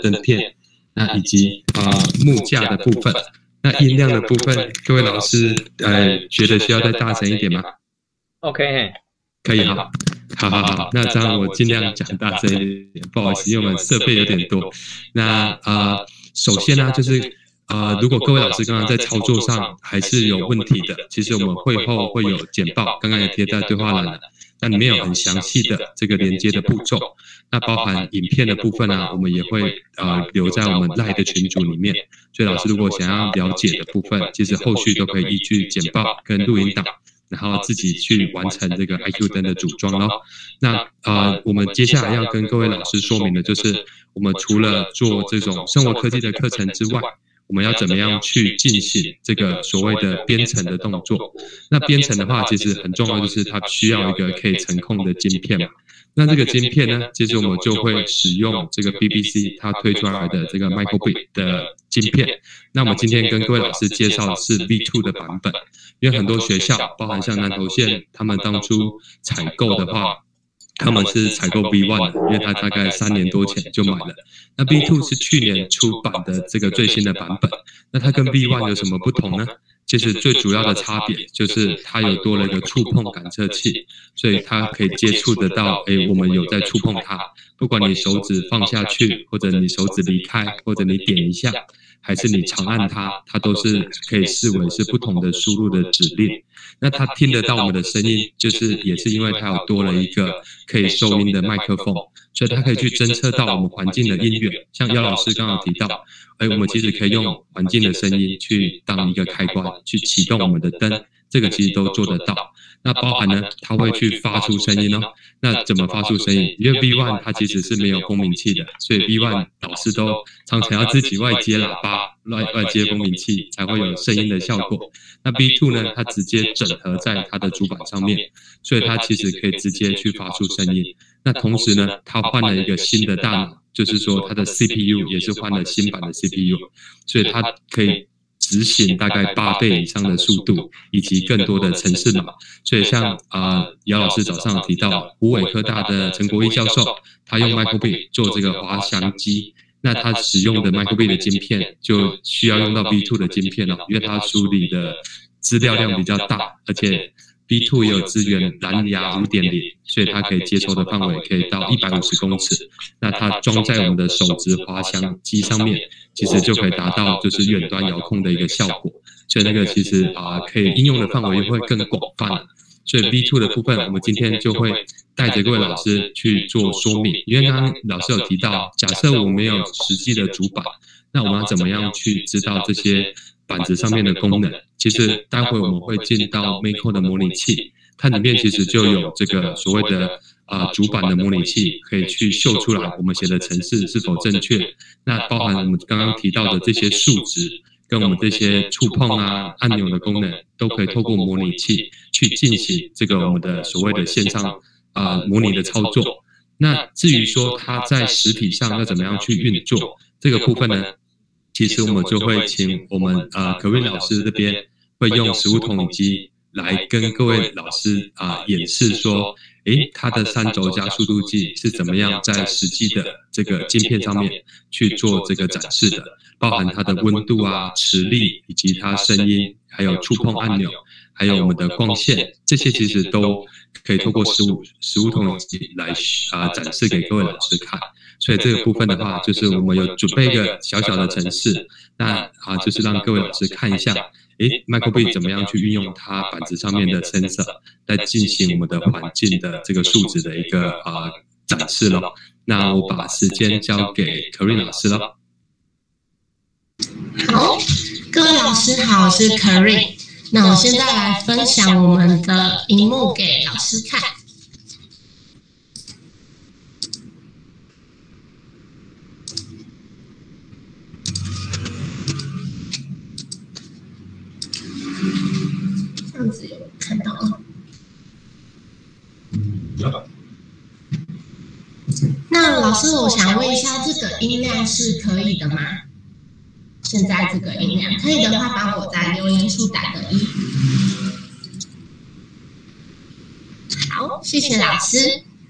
灯片，那以及木架的部分。那音量的部分，各位老师觉得需要再大声一点吗 ？OK， 可以哈。好，那这样我尽量讲大声一点，不好意思，因为我们设备有点多。那首先呢，就是如果各位老师刚刚在操作上还是有问题的，其实我们会后会有简报，刚刚也贴在对话栏了，那里面有很详细的这个连接的步骤，那包含影片的部分呢，我们也会留在我们 LINE 的群组里面，所以老师如果想要了解的部分，其实后续都可以依据简报跟录音档。然后自己去完成这个 IQ 灯的组装咯。那我们接下来要跟各位老师说明的就是，我们除了做这种生活科技的课程之外，我们要怎么样去进行这个所谓的编程的动作？那编程的话，其实很重要，就是它需要一个可以程控的晶片嘛。那这个晶片呢，其实我们就会使用这个 BBC 它推出来的这个 Microbit 的晶片。那我们今天跟各位老师介绍的是 V2 的版本，因为很多学校，包含像南投县，他们当初采购的话，他们是采购 V1 的，因为它大概3年多前就买了。那 V2 是去年出版的这个最新的版本。那它跟 V1 有什么不同呢？其实最主要的差别就是它有多了一个触碰感测器，所以它可以接触得到，我们有在触碰它，不管你手指放下去，或者你手指离开，或者你点一下，还是你长按它，它都是可以视为是不同的输入的指令。那它听得到我们的声音，也是因为它有多了一个可以收音的麦克风，所以它可以去侦测到我们环境的音源。像姚老师刚刚提到，我们其实可以用环境的声音去当一个开关，去启动我们的灯，这个其实都做得到。那包含呢，它会去发出声音哦。那怎么发出声音？因为 V1 它其实是没有蜂鸣器的，所以 V1 老师都常常要自己外接喇叭、外接蜂鸣器才会有声音的效果。那 V2 呢，它直接整合在它的主板上面，所以它其实可以直接去发出声音。那同时呢，它换了一个新的大脑，就是说它的 CPU 也是换了新版的 CPU， 所以它可以执行大概8倍以上的速度，以及更多的程式码。所以像姚老师早上提到，湖北科大的陈国义教授，他用 Microbit 做这个滑翔机，那他使用的 Microbit 的晶片就需要用到 V2 的晶片哦，因为它处理的资料量比较大，而且 V2 也有支援蓝牙 5.0， 所以它可以接收的范围可以到150公尺。那它装在我们的手指滑翔机上面，其实就可以达到就是远端遥控的一个效果。所以那个其实可以应用的范围会更广泛了。所以 V2 的部分，我们今天就会带着各位老师去做说明。因为刚刚老师有提到，假设我们没有实际的主板，那我们要怎么样去知道这些板子上面的功能？其实待会我们会进到 Mako 的模拟器，它里面其实就有这个所谓的主板的模拟器，可以去秀出来我们写的程式是否正确。那包含我们刚刚提到的这些数值，跟我们这些触碰按钮的功能，都可以透过模拟器去进行这个我们的所谓的线上模拟的操作。那至于说它在实体上要怎么样去运作这个部分呢？其实我们就会请我们Kevin 老师这边会用实物投影机来跟各位老师演示说，它的3轴加速度计是怎么样在实际的这个晶片上面去做这个展示的，包含它的温度磁力，以及它声音，还有触碰按钮，还有我们的光线，这些其实都可以透过实物投影机来展示给各位老师看。所以这个部分的话，就是我们有准备一个小小的程式，那就是让各位老师看一下，Microbit 怎么样去运用它板子上面的 sensor 来进行我们的环境的这个数值的一个展示咯。那我把时间交给 Kevin 老师咯。 好，各位老师好，我是 Kevin。那我现在来分享我们的荧幕给老师看。这样子有看到吗？有。那老师，我想问一下，这个音量是可以的吗？现在这个音量可以的话，帮我在留言处打个1。好，谢谢老师。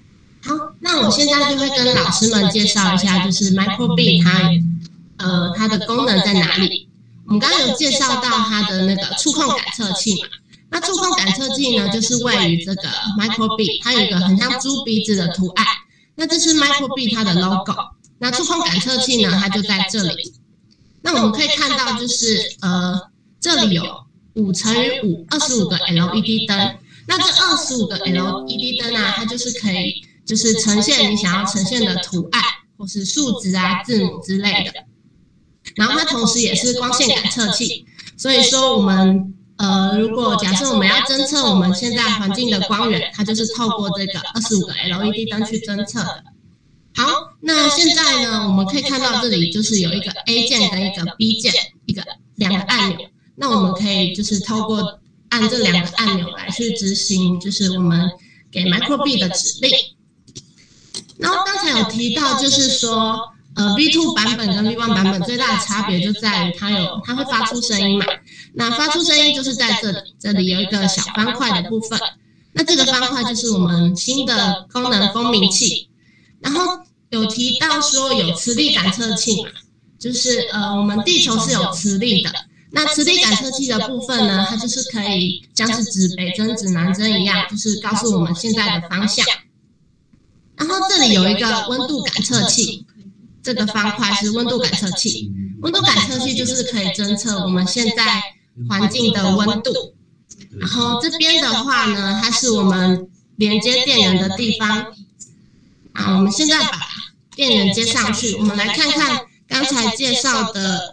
好，那我现在就会跟老师们介绍一下，就是 micro:bit 它的功能在哪里。我们刚刚有介绍到它的那个触控感测器嘛，那触控感测器呢，就是位于这个 micro:bit， 它有一个很像猪鼻子的图案，那这是 micro:bit 它的 logo。那触控感测器呢，它就在这里。那我们可以看到，就是这里有5×5，25个 LED 灯。那这25个 LED 灯啊，它就是可以就是呈现你想要呈现的图案，或是数值啊、字母之类的。然后它同时也是光线感测器，所以说我们如果假设我们要侦测我们现在环境的光源，它就是透过这个25个 LED 灯去侦测的。好，那现在呢，我们可以看到这里就是有一个 A 键跟一个 B 键，两个按钮。那我们可以就是透过按这两个按钮来去执行，就是我们给 micro:bit 的指令。然后刚才有提到，就是说V2 版本跟 V1 版本最大的差别就在于它会发出声音嘛。那发出声音就是在这里有一个小方块的部分。那这个方块就是我们新的功能风鸣器。然后有提到说有磁力感测器嘛，就是我们地球是有磁力的。那磁力感测器的部分呢，它就是可以像是指北针、指南针一样，就是告诉我们现在的方向。然后这里有一个温度感测器，这个方块是温度感测器。温度感测器就是可以侦测我们现在环境的温度。然后这边的话呢，它是我们连接电源的地方。我们现在把电源接上去，我们来看看刚才介绍的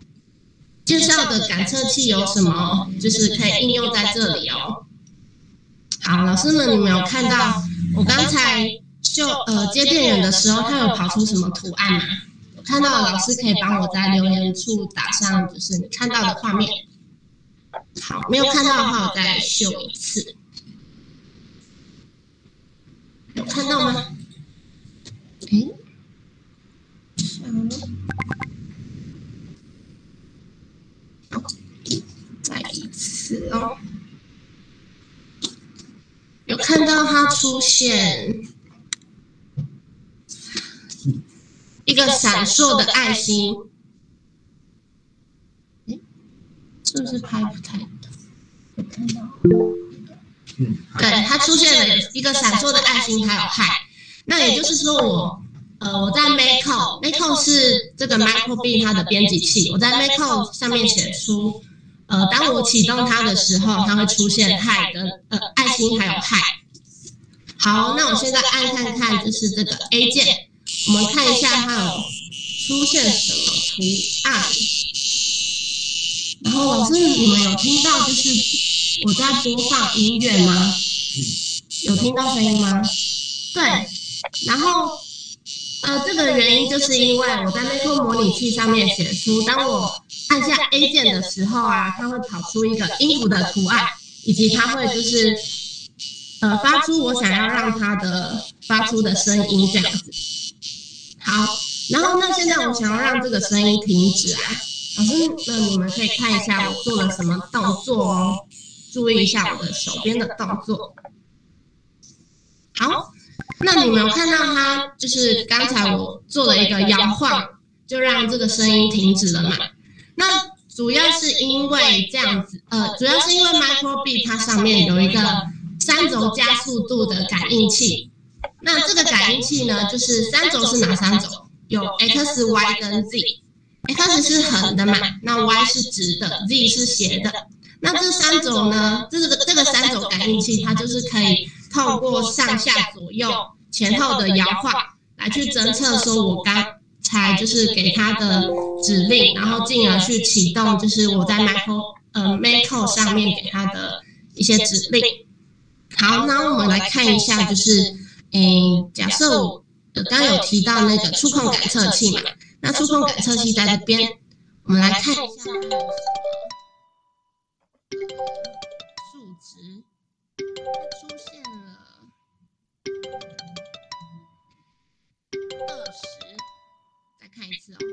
感测器有什么，就是可以应用在这里哦。好，老师们，你们有看到我刚才接电源的时候，它有跑出什么图案吗？有看到的老师可以帮我在留言处打上，就是你看到的画面。好，没有看到的话，我再秀一次。有看到吗？再一次哦，有看到它出现一个闪烁的爱心，是不是拍不太到？有看到？对，它出现了一个闪烁的爱心，还有嗨。那也就是说我在 Mako 是这个 micro:bit 它的编辑器，我在 Mako 上面写出，当我启动它的时候，它会出现嗨跟爱心还有嗨。好，那我现在按看看，就是这个 A 键，我们看一下它有出现什么图案。然后老师，你们有听到就是我在播放音乐吗？有听到声音吗？对，然后这个原因就是因为我在 Mako 模拟器上面写出，当我按下 A 键的时候啊，它会跑出一个音符的图案，以及它会就是发出我想要让它的发出的声音这样子。好，然后那现在我想要让这个声音停止啊，老师，那你们可以看一下我做了什么动作哦，注意一下我的手边的动作。好。那你们有看到它，就是刚才我做了一个摇晃，就让这个声音停止了嘛？那主要是因为这样子，主要是因为 micro:bit 它上面有一个3轴加速度的感应器。那这个感应器呢，就是3轴是哪3轴？有 x、y 跟 z。x 是横的嘛，那 y 是直的 ，z 是斜的。那这3轴呢，这个3轴感应器，它就是可以透过上下左右前后的摇晃来去侦测说我刚才就是给它的指令，然后进而去启动就是我在 Mako 上面给它的一些指令。好，那我们来看一下，就是假设我刚有提到那个触控感测器嘛，那触控感测器在这边，我们来看一下它有什么数值，它出现了20，再看一次哦，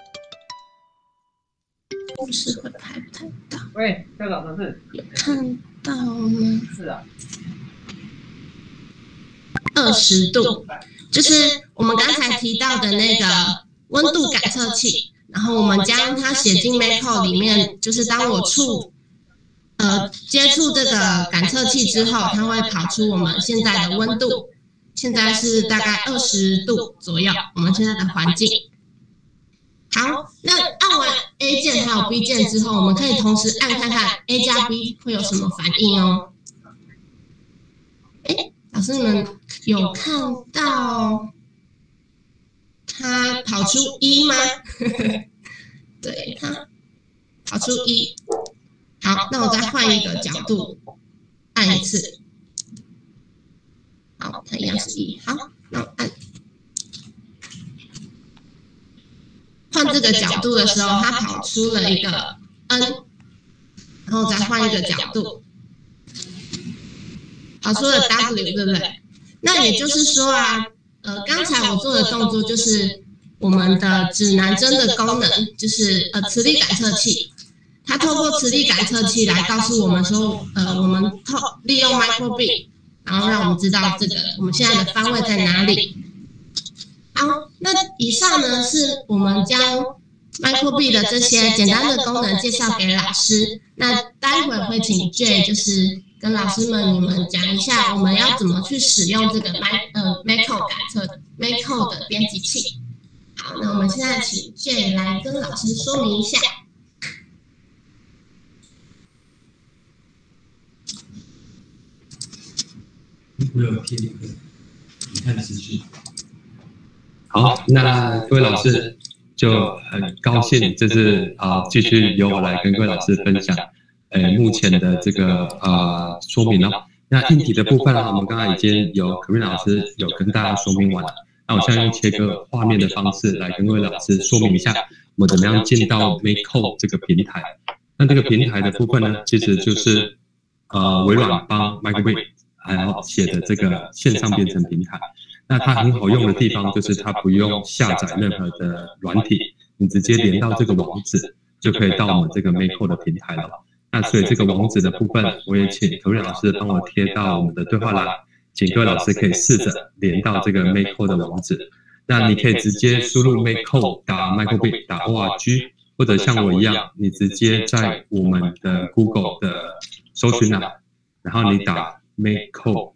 是不是会拍不太到？ 喂，校长同志， 有看到吗？ 是啊。 20度，就是我们刚才提到的那个温度感测器。然后我们将它写进 Macro 里面，就是当我接触这个感测器之后，它会跑出我们现在的温度，现在是大概20度左右，我们现在的环境。好，那按完 A 键还有 B 键之后，我们可以同时按看看 A 加 B 会有什么反应哦。老师们有看到它跑出1吗？对，它跑出1。好，那我再换一个角度按一次。好，它一样是1。好，那我换这个角度的时候，它跑出了一个 N， 然后再换一个角度，跑出了 W， 对不对？那也就是说啊，刚才我做的动作就是我们的指南针的功能，就是磁力感测器。它透过磁力感测器来告诉我们说，我们利用 micro:bit， 然后让我们知道这个我们现在的方位在哪里。好，那以上呢是我们将 micro:bit 的这些简单的功能介绍给老师。那待会会请 Jay 就是跟老师们你们讲一下，我们要怎么去使用这个 Macro 感测 Macro 的编辑器。好，那我们现在请 Jay 来跟老师说明一下。 我有贴一个你看资讯。 好，那各位老师就很高兴，这次继续由我来跟各位老师分享，目前的这个说明哦。那硬体的部分呢，我们刚才已经有 Karen 老师有跟大家说明完了。那我现在用切割画面的方式来跟各位老师说明一下，我们怎么样进到 Macro 这个平台。那这个平台的部分呢，其实就是微软帮 micro:bit 还有写的这个线上编程平台。那它很好用的地方就是它不用下载任何的软体，你直接连到这个网址就可以到我们这个 Macro 的平台了。那所以这个网址的部分，我也请可瑞老师帮我贴到我们的对话栏，请各位老师可以试着连到这个 Macro 的网址。那你可以直接输入 Macro 打 micro:bit.org， 或者像我一样，你直接在我们的 Google 的搜寻栏，然后你打 Macro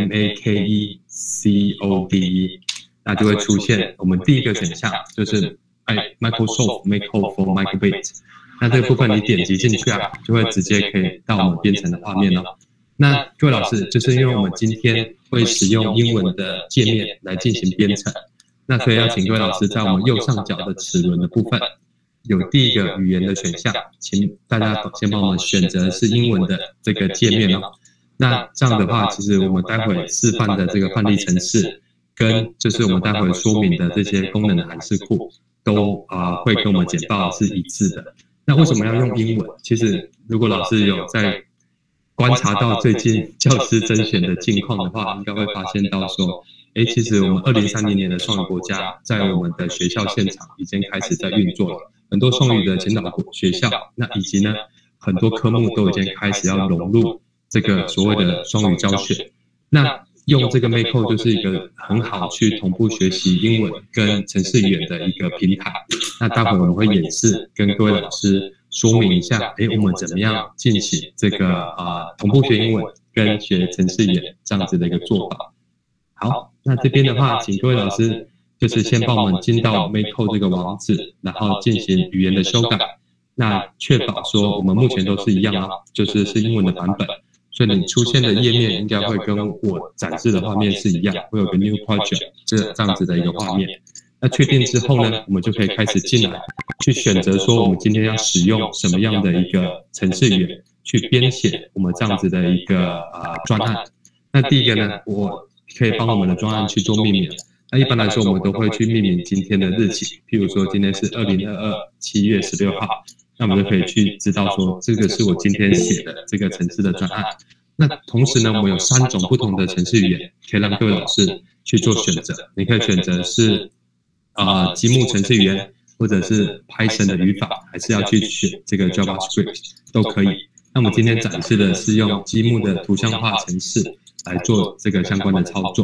MAKECODE， 那就会出现我们第一个选项，就是Microsoft Macro for micro:bit。那这个部分你点击进去啊，就会直接可以到我们编程的画面了。那各位老师，就是因为我们今天会使用英文的界面来进行编程，那所以要请各位老师在我们右上角的齿轮的部分，有第一个语言的选项，请大家先帮我们选择是英文的这个界面哦。那这样的话，其实我们待会示范的这个范例程式，跟就是我们待会说明的这些功能的函式库，都会跟我们简报是一致的。那为什么要用英文？其实如果老师有在观察到最近教师甄选的近况的话，应该会发现到说，其实我们2030年的双语国家在我们的学校现场已经开始在运作了，很多双语的前导学校，那以及呢很多科目都已经开始要融入这个所谓的双语教学。那用这个 Macro 就是一个很好去同步学习英文跟程式语言的一个平台。那待会我们会演示跟各位老师说明一下，我们怎么样进行这个同步学英文跟学程式语言这样子的一个做法。好，那这边的话，请各位老师就是先帮我们进到 Macro 这个网址，然后进行语言的修改。那确保说我们目前都是一样啊，就是英文的版本。所以你出现的页面应该会跟我展示的画面是一样，会有个 New Project 这样子的一个画面。那确定之后呢，我们就可以开始进来，去选择说我们今天要使用什么样的一个程式语言去编写我们这样子的一个专案。那第一个呢，我可以帮我们的专案去做命名。那一般来说，我们都会去命名今天的日期，譬如说今天是2022 7月16号。那我们就可以去知道说，这个是我今天写的这个程式的专案。那同时呢，我们有3种不同的程式语言，可以让各位老师去做选择。你可以选择是积木程式语言，或者是 Python 的语法，还是要去选这个 JavaScript 都可以。那我们今天展示的是用积木的图像化程式来做这个相关的操作。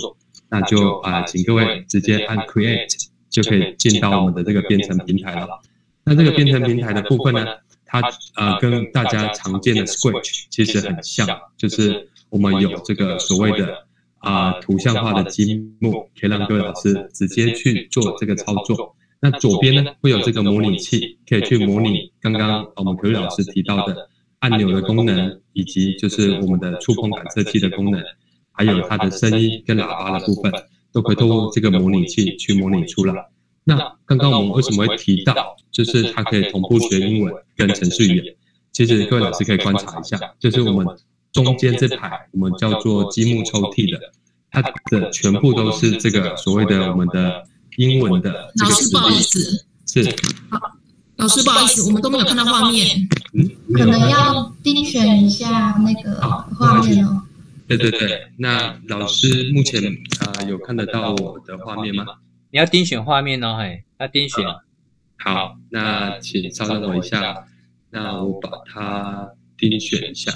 那就请各位直接按 Create 就可以进到我们的这个编程平台了。那这个编程平台的部分呢，它跟大家常见的 Scratch 其实很像，就是我们有这个所谓的图像化的积木，可以让各位老师直接去做这个操作。那左边呢会有这个模拟器，可以去模拟刚刚我们可瑞老师提到的按钮的功能，以及就是我们的触控感测器的功能，还有它的声音跟喇叭的部分，都可以透过这个模拟器去模拟出来。那刚刚我们为什么会提到，就是它可以同步学英文跟程式语言？其实各位老师可以观察一下，就是我们中间这排我们叫做积木抽屉的，它的全部都是这个所谓的我们的英文的这个指令。老师不好意思，是。 老师不好意思，我们都没有看到画面。 可能要精选一下那个画面哦。 对对对，那老师目前有看得到我的画面吗？ 你要精选画面哦，嘿，要精选。 好，那请稍等我一下，那我把它精选一下。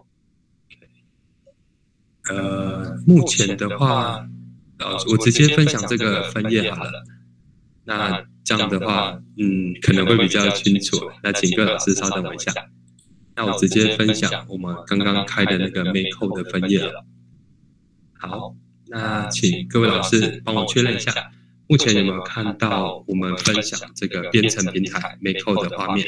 目前的话，我直接分享这个分页好了。那这样的话，可能会比较清楚。那请各位老师稍等我一下。那我直接分享我们刚刚开的那个 Makecode 的分页了。好，那请各位老师帮我确认一下，目前有没有看到我们分享这个编程平台 Makecode 的画面？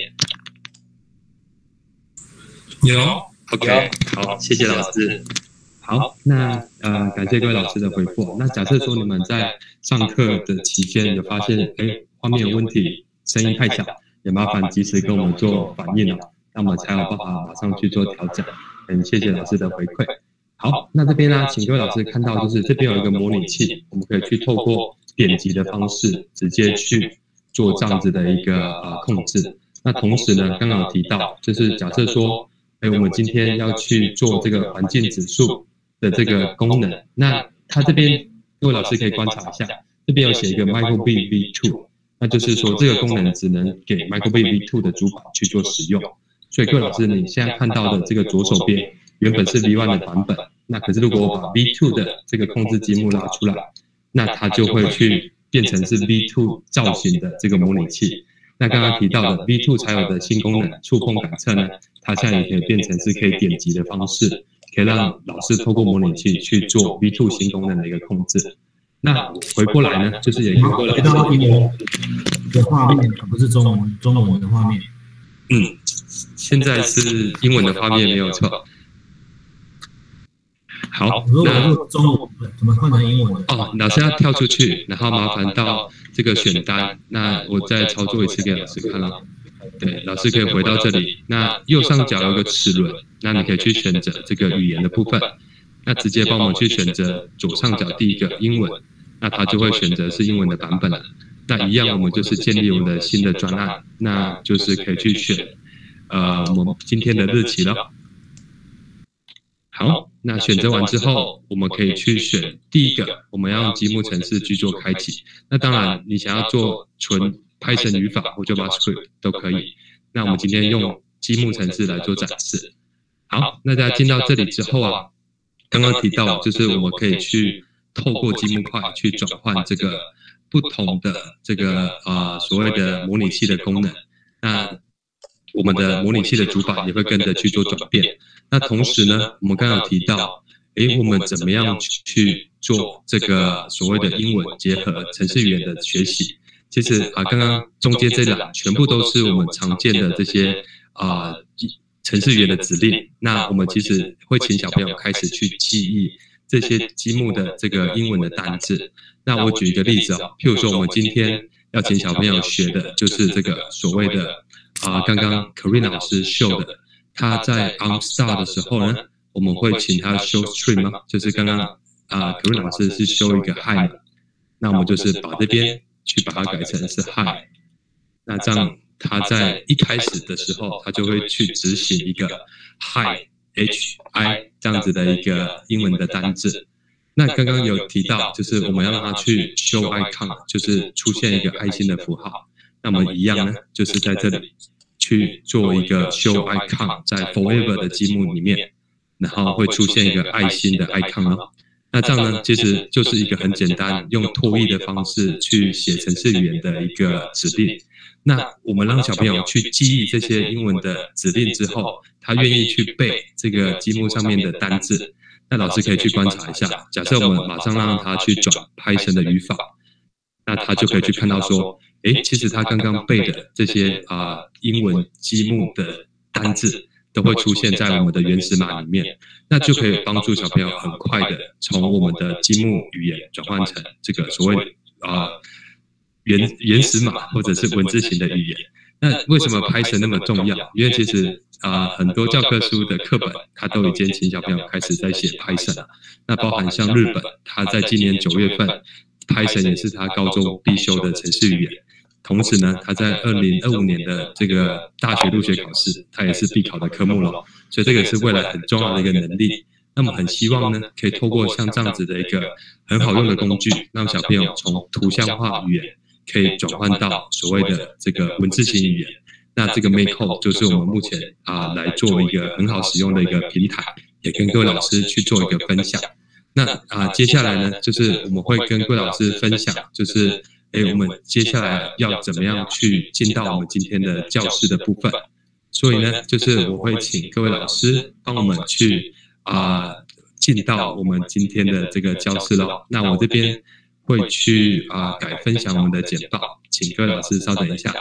有 ，OK， 好，谢谢老师。好，那感谢各位老师的回复。那假设说你们在上课的期间有发现，画面有问题，声音太小，也麻烦及时跟我们做反应哦，那我们才有办法马上去做调整。很谢谢老师的回馈。好，那这边呢，请各位老师看到，就是这边有一个模拟器，我们可以去透过点击的方式，直接去做这样子的一个控制。那同时呢，刚刚有提到，就是假设说，我们今天要去做这个环境指数的这个功能，那它这边各位老师可以观察一下，这边有写一个 Microbit V2， 那就是说这个功能只能给 Microbit V2 的主板去做使用。所以各位老师，你现在看到的这个左手边原本是 V1 的版本，那可是如果我把 V2 的这个控制积木拉出来，那它就会去变成是 V2 造型的这个模拟器。那刚刚提到的 V2 才有的新功能触控感测呢，它现在也可以变成是可以点击的方式，可以让老师透过模拟器去做 V2 新功能的一个控制。那回过来呢，就是也回到英文的画面，不是中文的画面。 现在是英文的画面没有错。好， 如果中文怎么换成英文的？ 老师要跳出去，然后麻烦到这个选单，那我再操作一次给老师看了。对，老师可以回到这里，那右上角有个齿轮，那你可以去选择这个语言的部分，那直接帮我们去选择左上角第一个英文，那它就会选择是英文的版本了。那一样，我们就是建立我们的新的专案，那就是可以去选我们今天的日期了。好，那选择完之后，我们可以去选第一个，我们要用积木程式去做开启。那当然，你想要做纯 Python 语法或 JavaScript 都可以。那我们今天用积木程式来做展示。好，那大家进到这里之后啊，刚刚提到就是我们可以去透过积木块去转换这个不同的这个所谓的模拟器的功能。那我们的模拟器的主板也会跟着去做转变。那同时呢，我们刚刚有提到，我们怎么样去做这个所谓的英文结合程式语言的学习？其实刚刚中间这栏全部都是我们常见的这些程式语言的指令。那我们其实会请小朋友开始去记忆这些积木的这个英文的单字。那我举一个例子譬如说我们今天要请小朋友学的就是这个所谓的刚刚 Karina 老师秀的，他在 OnStar 的时候呢，我们会请他 show string 吗？就是刚刚Karina 老师是 show 一个 hi， 那我们就是把这边去把它改成是 hi， 那这样他在一开始的时候，他就会去执行一个 hi hi 这样子的一个英文的单字。那刚刚有提到，就是我们要让他去 show icon， 就是出现一个爱心的符号。那么一样呢，就是在这里去做一个 show icon， 在 forever 的积木里面，然后会出现一个爱心的 icon 哦。 那这样呢，其实就是一个很简单，用脱译的方式去写程式语言的一个指令。那我们让小朋友去记忆这些英文的指令之后，他愿意去背这个积木上面的单字。那老师可以去观察一下，假设我们马上让他去转 Python 的语法，那他就可以去看到说，其实他刚刚背的这些英文积木的单字都会出现在我们的原始码里面，那就可以帮助小朋友很快的从我们的积木语言转换成这个所谓原始码或者是文字型的语言。那为什么 Python 那么重要？因为其实很多教科书的课本它都已经请小朋友开始在写 Python 了。那包含像日本，它在今年9月份 Python 也是它高中必修的程式语言。同时呢，它在2025年的这个大学入学考试，它也是必考的科目了。所以这个是未来很重要的一个能力。那么很希望呢，可以透过像这样子的一个很好用的工具，让小朋友从图像化语言可以转换到所谓的这个文字型语言。那这个 Make 就是我们目前来做一个很好使用的一个平台，也跟各位老师去做一个分享。那接下来呢，就是我们会跟各位老师分享，就是我们接下来要怎么样去进到我们今天的教室的部分。所以呢，就是我会请各位老师帮我们去进到我们今天的这个教室咯。那我这边会去改分享我们的简报，请各位老师稍等一下。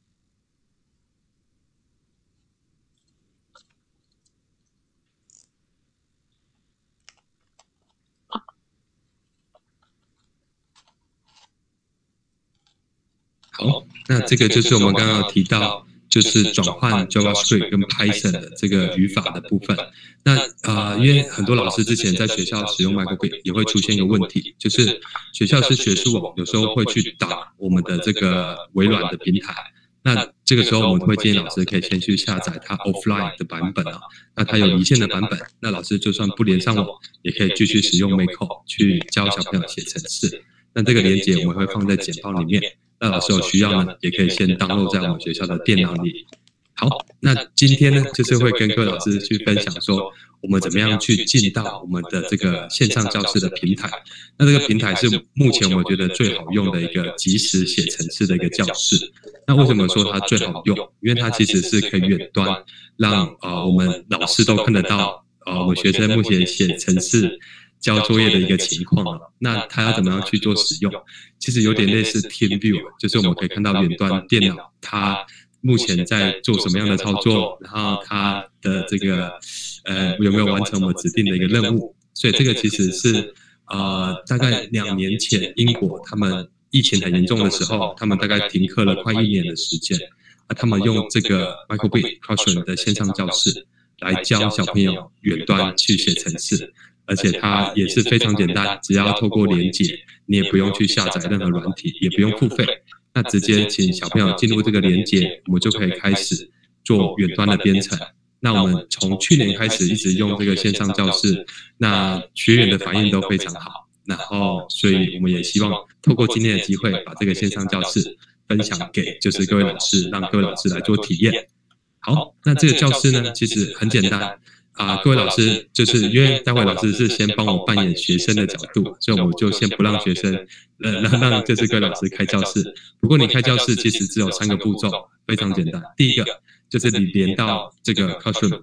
好，那这个就是我们刚刚提到，就是转换 JavaScript 跟 Python 的这个语法的部分。那因为很多老师之前在学校使用 Microbit 也会出现一个问题，就是学校是学术有时候会去打我们的这个微软的平台。那这个时候我们会建议老师可以先去下载它 offline 的版本那它有离线的版本，那老师就算不连上网，也可以继续使用 Make 去教小朋友写程式。那这个连结我们会放在简报里面。那老师有需要呢，也可以先download在我们学校的电脑里。好，那今天呢，就是会跟各位老师去分享说，我们怎么样去进到我们的这个线上教室的平台。那这个平台是目前我觉得最好用的一个即时写程式的一个教室。那为什么说它最好用？因为它其实是可以远端让我们老师都看得到我们学生目前写程式交作业的一个情况那他要怎么样去做使用？其实有点类似 TeamView， 就是我们可以看到远端电脑它目前在做什么样的操作，然后它的这个有没有完成我们指定的一个任务。所以这个其实是大概2年前英国他们疫情很严重的时候，他们大概停课了快1年的时间，他们用这个 Microbit Classroom 的线上教室来教小朋友远端去写程式。而且它也是非常简单，只要透过连结，你也不用去下载任何软体，也不用付费，那直接请小朋友进入这个连结，我们就可以开始做远端的编程。那我们从去年开始一直用这个线上教室，那学员的反应都非常好，然后所以我们也希望透过今天的机会，把这个线上教室分享给就是各位老师，让各位老师来做体验。好，那这个教室呢，其实很简单。各位老师，就是因为待会老师是先帮我扮演学生的角度，所以我就先不让学生，让就是各位老师开教室。不过你开教室其实只有3个步骤，非常简单。第一个就是你连到这个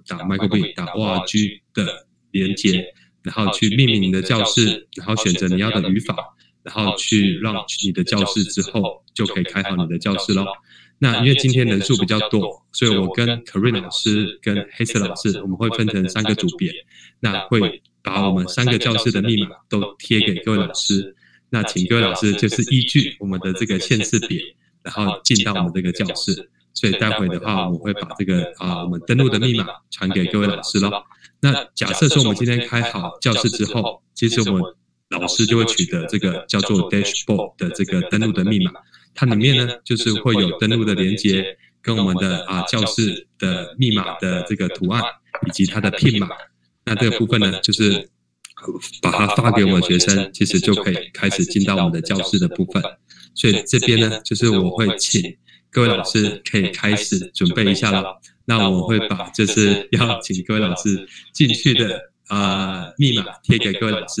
classroom.microbit.org 的连接，然后去命名你的教室，然后选择你要的语法，然后去让你的教室之后，就可以开好你的教室咯。那因为今天人数比较多，所以我跟 Corinne 老师跟 Hazel 老师，我们会分成3个组别，那会把我们3个教室的密码都贴给各位老师。那请各位老师就是依据我们的这个县市别，然后进到我们这个教室。所以待会的话，我们会把这个我们登录的密码传给各位老师咯。那假设说我们今天开好教室之后，其实我们老师就会取得这个叫做 Dashboard 的这个登录的密码。它里面呢，就是会有登录的连结，跟我们的教室的密码的这个图案，以及它的PIN码。那这个部分呢，就是把它发给我们学生，其实就可以开始进到我们的教室的部分。所以这边呢，就是我会请各位老师可以开始准备一下了。那我会把就是要请各位老师进去的密码贴给各位老师。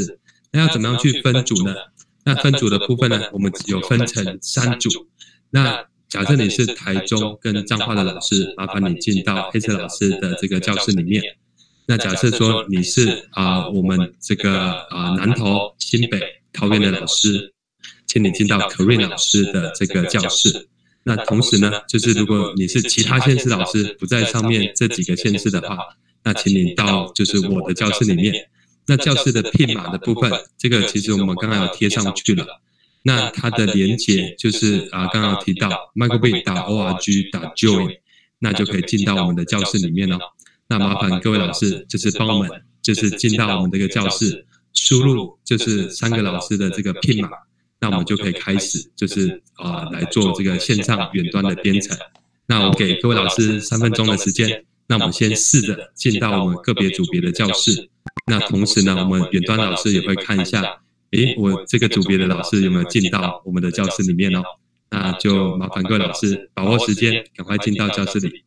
那要怎么样去分组呢？那分组的部分呢，我们有分成3组。那假设你是台中跟彰化的老师，麻烦你进到黑色老师的这个教室里面。那假设说你是我们这个南投、新北、桃园的老师，请你进到 Corinne 老师的这个教室。那同时呢，就是如果你是其他县市老师不在上面这几个县市的话，那请你到就是我的教室里面。那教室的PIN码的部分，这个其实我们刚刚有贴上去了。那它的连结就是刚刚有提到 microbit.org.join， 那就可以进到我们的教室里面哦。那麻烦各位老师就是帮我们就是进到我们这个教室，输入就是3个老师的这个PIN码，那我们就可以开始就是来做这个线上远端的编程。那我给各位老师3分钟的时间，那我们先试着进到我们个别组别的教室。那同时呢，我们远端老师也会看一下，我这个组别的老师有没有进到我们的教室里面哦？那就麻烦各位老师把握时间，赶快进到教室里。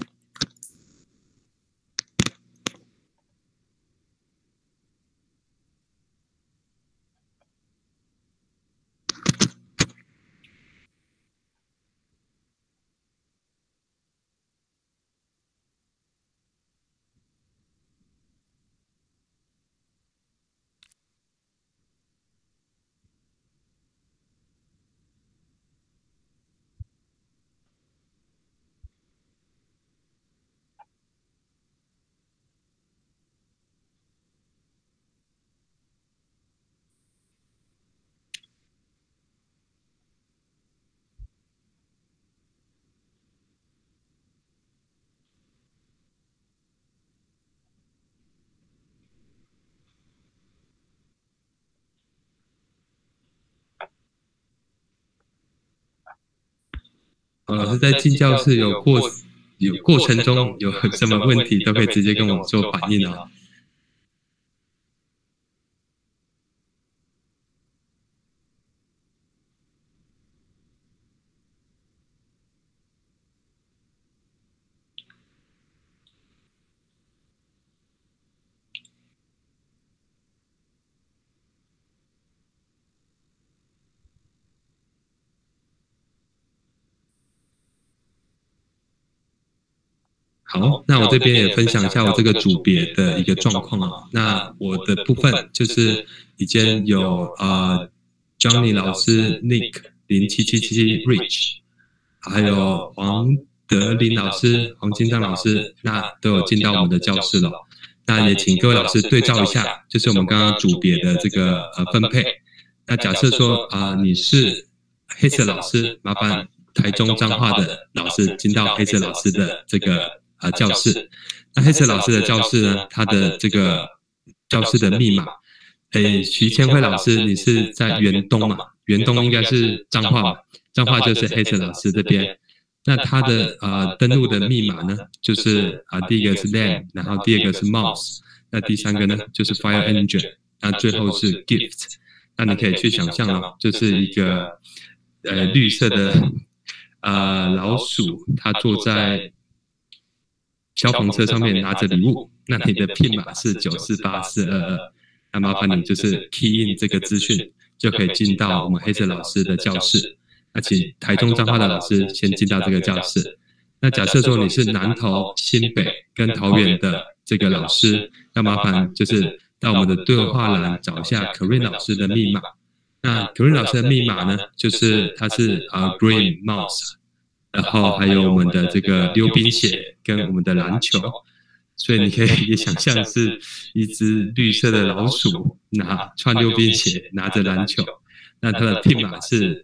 老师在进教室有过程中有什么问题，都可以直接跟我做反应哦。好，那我这边也分享一下我这个组别的一个状况啊。那我的部分就是已经有Johnny 老师、Nick 0777 Rich， 还有黄德林老师、黄金章老师，那都有进到我们的教室了。那也请各位老师对照一下，就是我们刚刚组别的这个分配。那假设说你是黑色老师，麻烦台中彰化的老师进到黑色老师的这个教室。那黑色老师的教室呢，它的这个教室的密码，徐千惠老师，你是在园东嘛？园东应该是彰化嘛？彰化就是黑色老师这边。那它的登录的密码呢，就是第一个是 lamb， 然后第二个是 mouse， 那第3个呢就是 fire engine， 那最后是 gift。那你可以去想象哦，就是一个绿色的老鼠，它坐在消防车上面拿着礼物，那你的PIN码是948422，那麻烦你就是 key in 这个资讯，就可以进到我们黑色老师的教室。那请台中彰化的老师先进到这个教室。那假设说你是南投、新北跟桃园的这个老师，要麻烦就是到我们的对话栏找一下 Corinne 老师的密码。那 Corinne 老师的密码呢，就是它是Green Mouse， 然后还有我们的这个溜冰鞋跟我们的篮球，所以你可以也想象是一只绿色的老鼠穿溜冰鞋拿着篮球。那它的PIN码是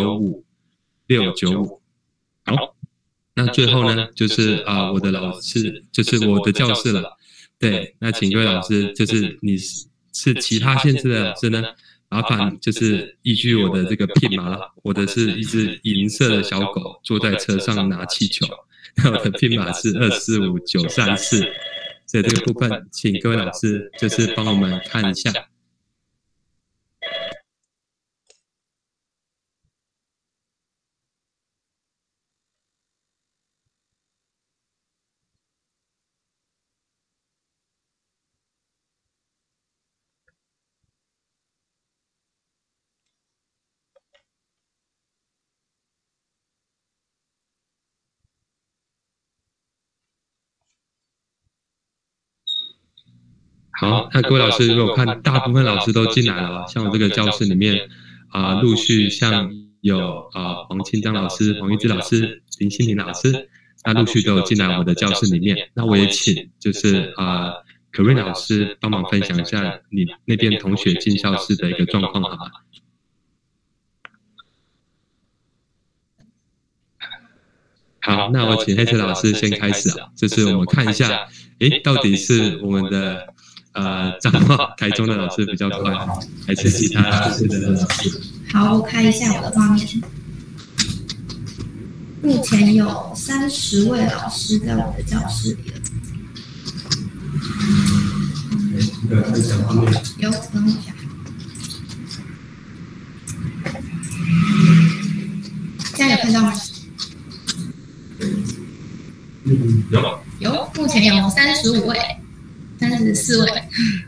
295695。好，那最后呢，就是我的老师，就是我的教室了。对，那请各位老师，就是你是其他县市的老师呢，麻烦就是依据我的这个PIN码了。我的是一只银色的小狗坐在车上拿气球，那我的PIN码是245934。所以这个部分，请各位老师就是帮我们看一下。 好，那各位老师，如果看大部分老师都进来了，像我这个教室里面陆续像有黄清章老师、黄玉芝老师、林心玲老师，那陆续都有进来我们的教室里面。那我也请就是Corinne 老师帮忙分享一下你那边同学进教室的一个状况，好吗？好，那我请黑色老师先开始啊，就是我们看一下，到底是我们的彰化、台中的老师比较快，还是其他县市的老师？ 好，我看一下我的画面。目前有30位老师在我的教室里了。 分享画面。 有，等一下。现在有看到吗？有，目前有35位、34位。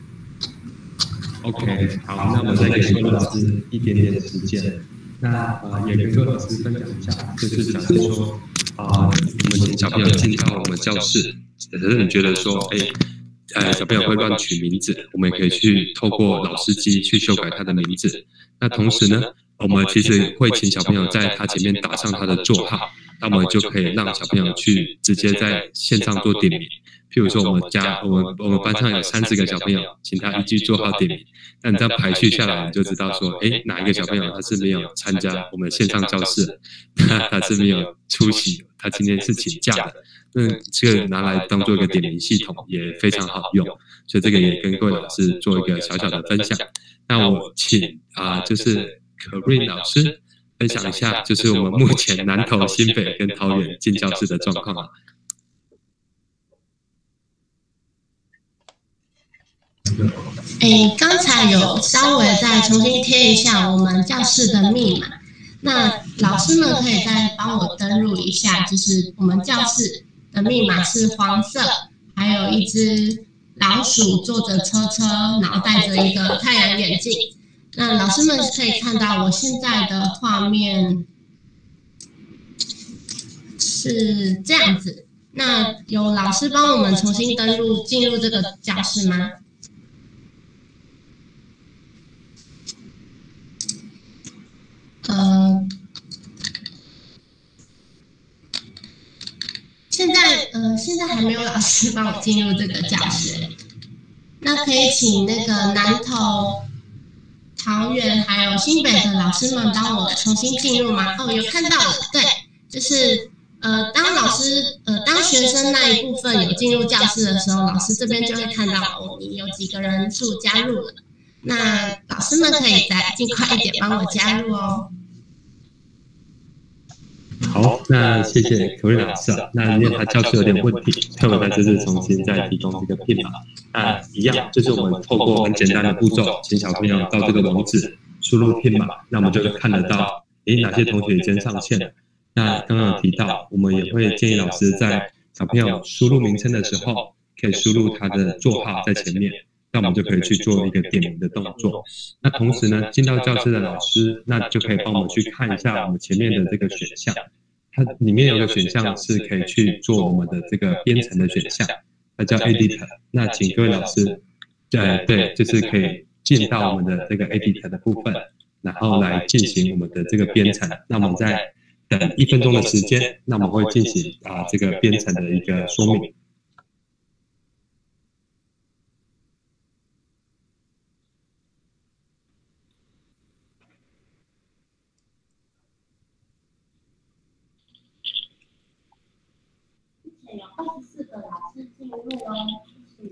OK， 好，那我们再给各位老师一点点的时间。那也跟各位老师分享一下，就是假设说我们请小朋友进到我们教室，可是你觉得说，小朋友会乱取名字，我们也可以去透过老师机去修改他的名字。那同时呢，我们其实会请小朋友在他前面打上他的座号，那我们就可以让小朋友去直接在线上做点名。譬如说我们班上有30个小朋友，请他依据座号点名。那你这样排序下来，你就知道说，哪一个小朋友他是没有参加我们线上教室，他是没有出席，他今天是请假的。那这个拿来当做一个点名系统也非常好用，所以这个也跟各位老师做一个小小的分享。那我请就是 Corinne 老师分享一下，就是我们目前南投、新北跟桃园进教室的状况啊。 刚才有稍微再重新贴一下我们教室的密码，那老师们可以再帮我登录一下，就是我们教室的密码是黄色，还有一只老鼠坐着车车，然后戴着一个太阳眼镜。那老师们可以看到我现在的画面是这样子。那有老师帮我们重新登录进入这个教室吗？现在还没有老师帮我进入这个教室。那可以请那个南投、桃园还有新北的老师们帮我重新进入吗？有看到了，对，就是当学生那一部分有进入教室的时候，老师这边就会看到你有几个人数加入了。那老师们可以再尽快一点帮我加入哦。 好，那谢谢Corinne老师啊。那因为他教室有点问题，所以我在这次重新再提供这个PIN码。那一样，就是我们透过很简单的步骤，请小朋友到这个网址输入PIN码，那我们就会看得到，哪些同学已经上线了。那刚刚有提到，我们也会建议老师在小朋友输入名称的时候，可以输入他的座号在前面，那我们就可以去做一个点名的动作。那同时呢，进到教室的老师，那就可以帮我们去看一下我们前面的这个选项。它里面有个选项是可以去做我们的这个编程的选项，它叫 Editor。那请各位老师，对，就是可以进到我们的这个 Editor 的部分，然后来进行我们的这个编程。那我们再等1分钟的时间，那我们会进行这个编程的一个说明。 有24个老师进入哦。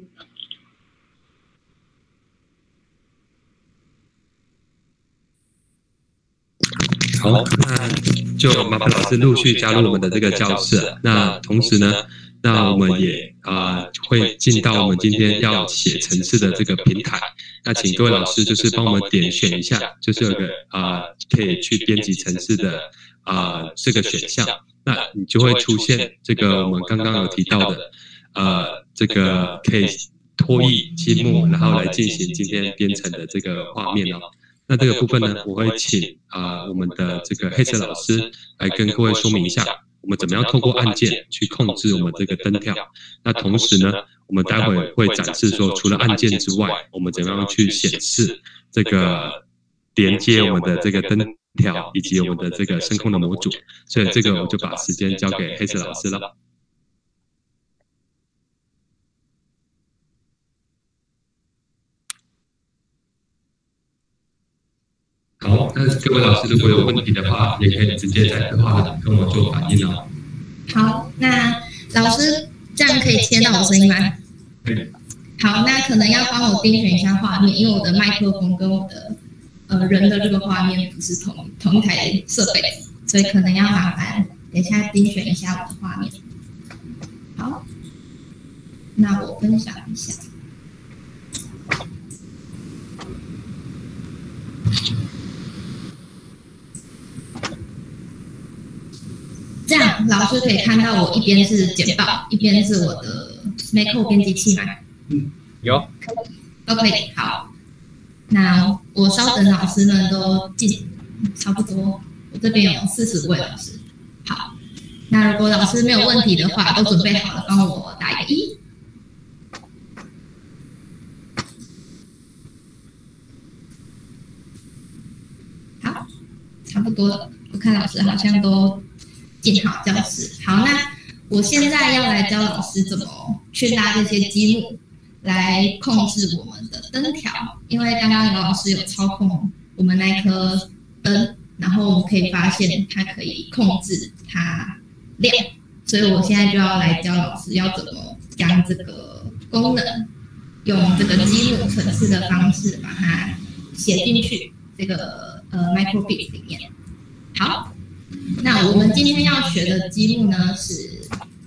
好，那就麻烦老师陆续加入我们的这个教室。那同时呢，那我们也会进到我们今天要写程式的这个平台。那请各位老师就是帮我们点选一下，就是有个可以去编辑程式的这个选项。那你就会出现这个我们刚刚有提到的这个可以拖曳积木，然后来进行今天编程的这个画面哦。那这个部分呢，我会请我们的这个黑色老师来跟各位说明一下，我们怎么样透过按键去控制我们这个灯跳。那同时呢， 我们待会会展示说，除了按键之外，我们怎么样去显示这个连接我们的这个灯条以及我们的这个声控的模组。所以这个我就把时间交给黑色老师了。好，那各位老师如果有问题的话，也可以直接在对话栏跟我做反应哦。 好，那老师这样可以听到我声音吗？ 可以。 好，那可能要帮我盯选一下画面，因为我的麦克风跟我的人的这个画面不是同一台设备，所以可能要麻烦等一下盯选一下我的画面。好，那我分享一下。这样老师可以看到我一边是简报，一边是我的 Macro 编辑器吗？ 有， 都可以。好，那我稍等老师们都进，差不多，我这边有40位老师。好，那如果老师没有问题的话，都准备好了，帮我打一个1。好，差不多了。我看老师好像都进好教室。好，那我现在要来教老师怎么去拉这些积木来控制我们的灯条，因为刚刚有老师有操控我们那颗灯，然后我们可以发现它可以控制它亮，所以我现在就要来教老师要怎么将这个功能用这个积木程式的方式把它写进去这个microbit 里面。好，那我们今天要学的积木呢是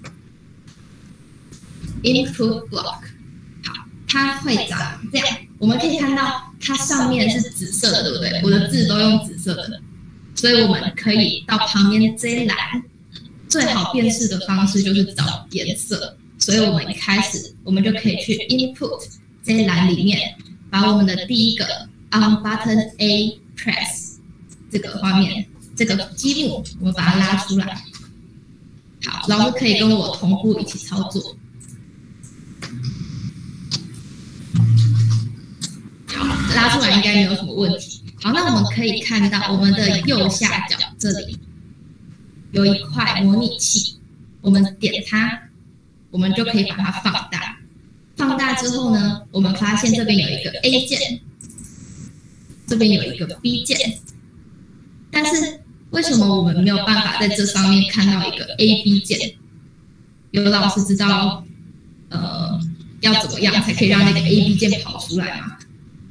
input block。好，它会长这样，我们可以看到它上面是紫色的，对不对？我的字都用紫色的，所以我们可以到旁边这一栏，最好辨识的方式就是找颜色。所以我们一开始，我们就可以去 input 这一栏里面，把我们的第一个 on button A press 这个画面。这个积木，我们把它拉出来。好，老师可以跟我同步一起操作。好，拉出来应该没有什么问题。好，那我们可以看到我们的右下角这里有一块模拟器，我们点它，我们就可以把它放大。放大之后呢，我们发现这边有一个 A 键，这边有一个 B 键，但是为什么我们没有办法在这上面看到一个 A、B 键？有老师知道要怎么样才可以让那个 A、B 键跑出来吗？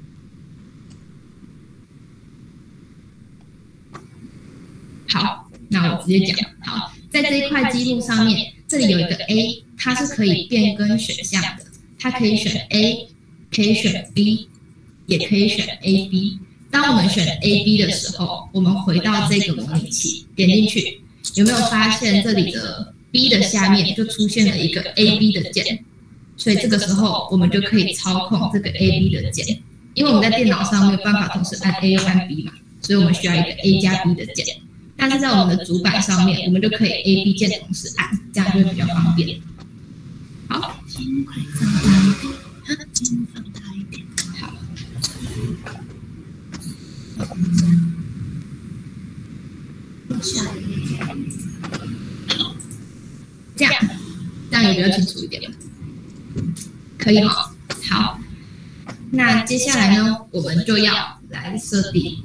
好，那我直接讲。好，在这一块积木上面，这里有一个 A， 它是可以变更选项的，它可以选 A， 可以选 B， 也可以选 A、B。当我们选 A、B 的时候，我们回到这个模拟器，点进去，有没有发现这里的 B 的下面就出现了一个 A、B 的键？所以这个时候我们就可以操控这个 A、B 的键，因为我们在电脑上没有办法同时按 A 又按 B 嘛，所以我们需要一个 A 加 B 的键。但是在我们的主板上面，我们就可以 A、B 键同时按，这样就会比较方便。好，积木可以放大一点，积木放大一点。好。这样也比较清楚一点吧？可以哈。好，那接下来呢，我们就要来设定，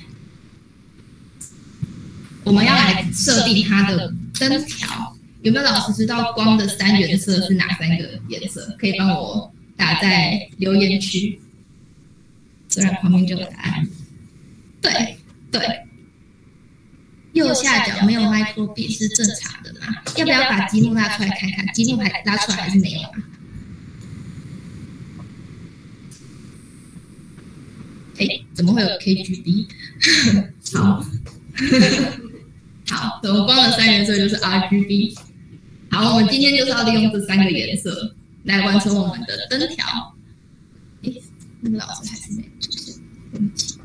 我们要来设定它的灯条。有没有老师知道光的3原色是哪3个颜色？可以帮我打在留言区。虽然旁边就有答案。对，右下角没有 microbit 是正常的吗？要不要把积木拉出来看看？积木还拉出来还是没有啊？怎么会有 KGB？ 好，好，我们光的3原色就是 RGB。好，我们今天就是要利用这3个颜色来完成我们的灯条。那个老师还是没出现，对不起。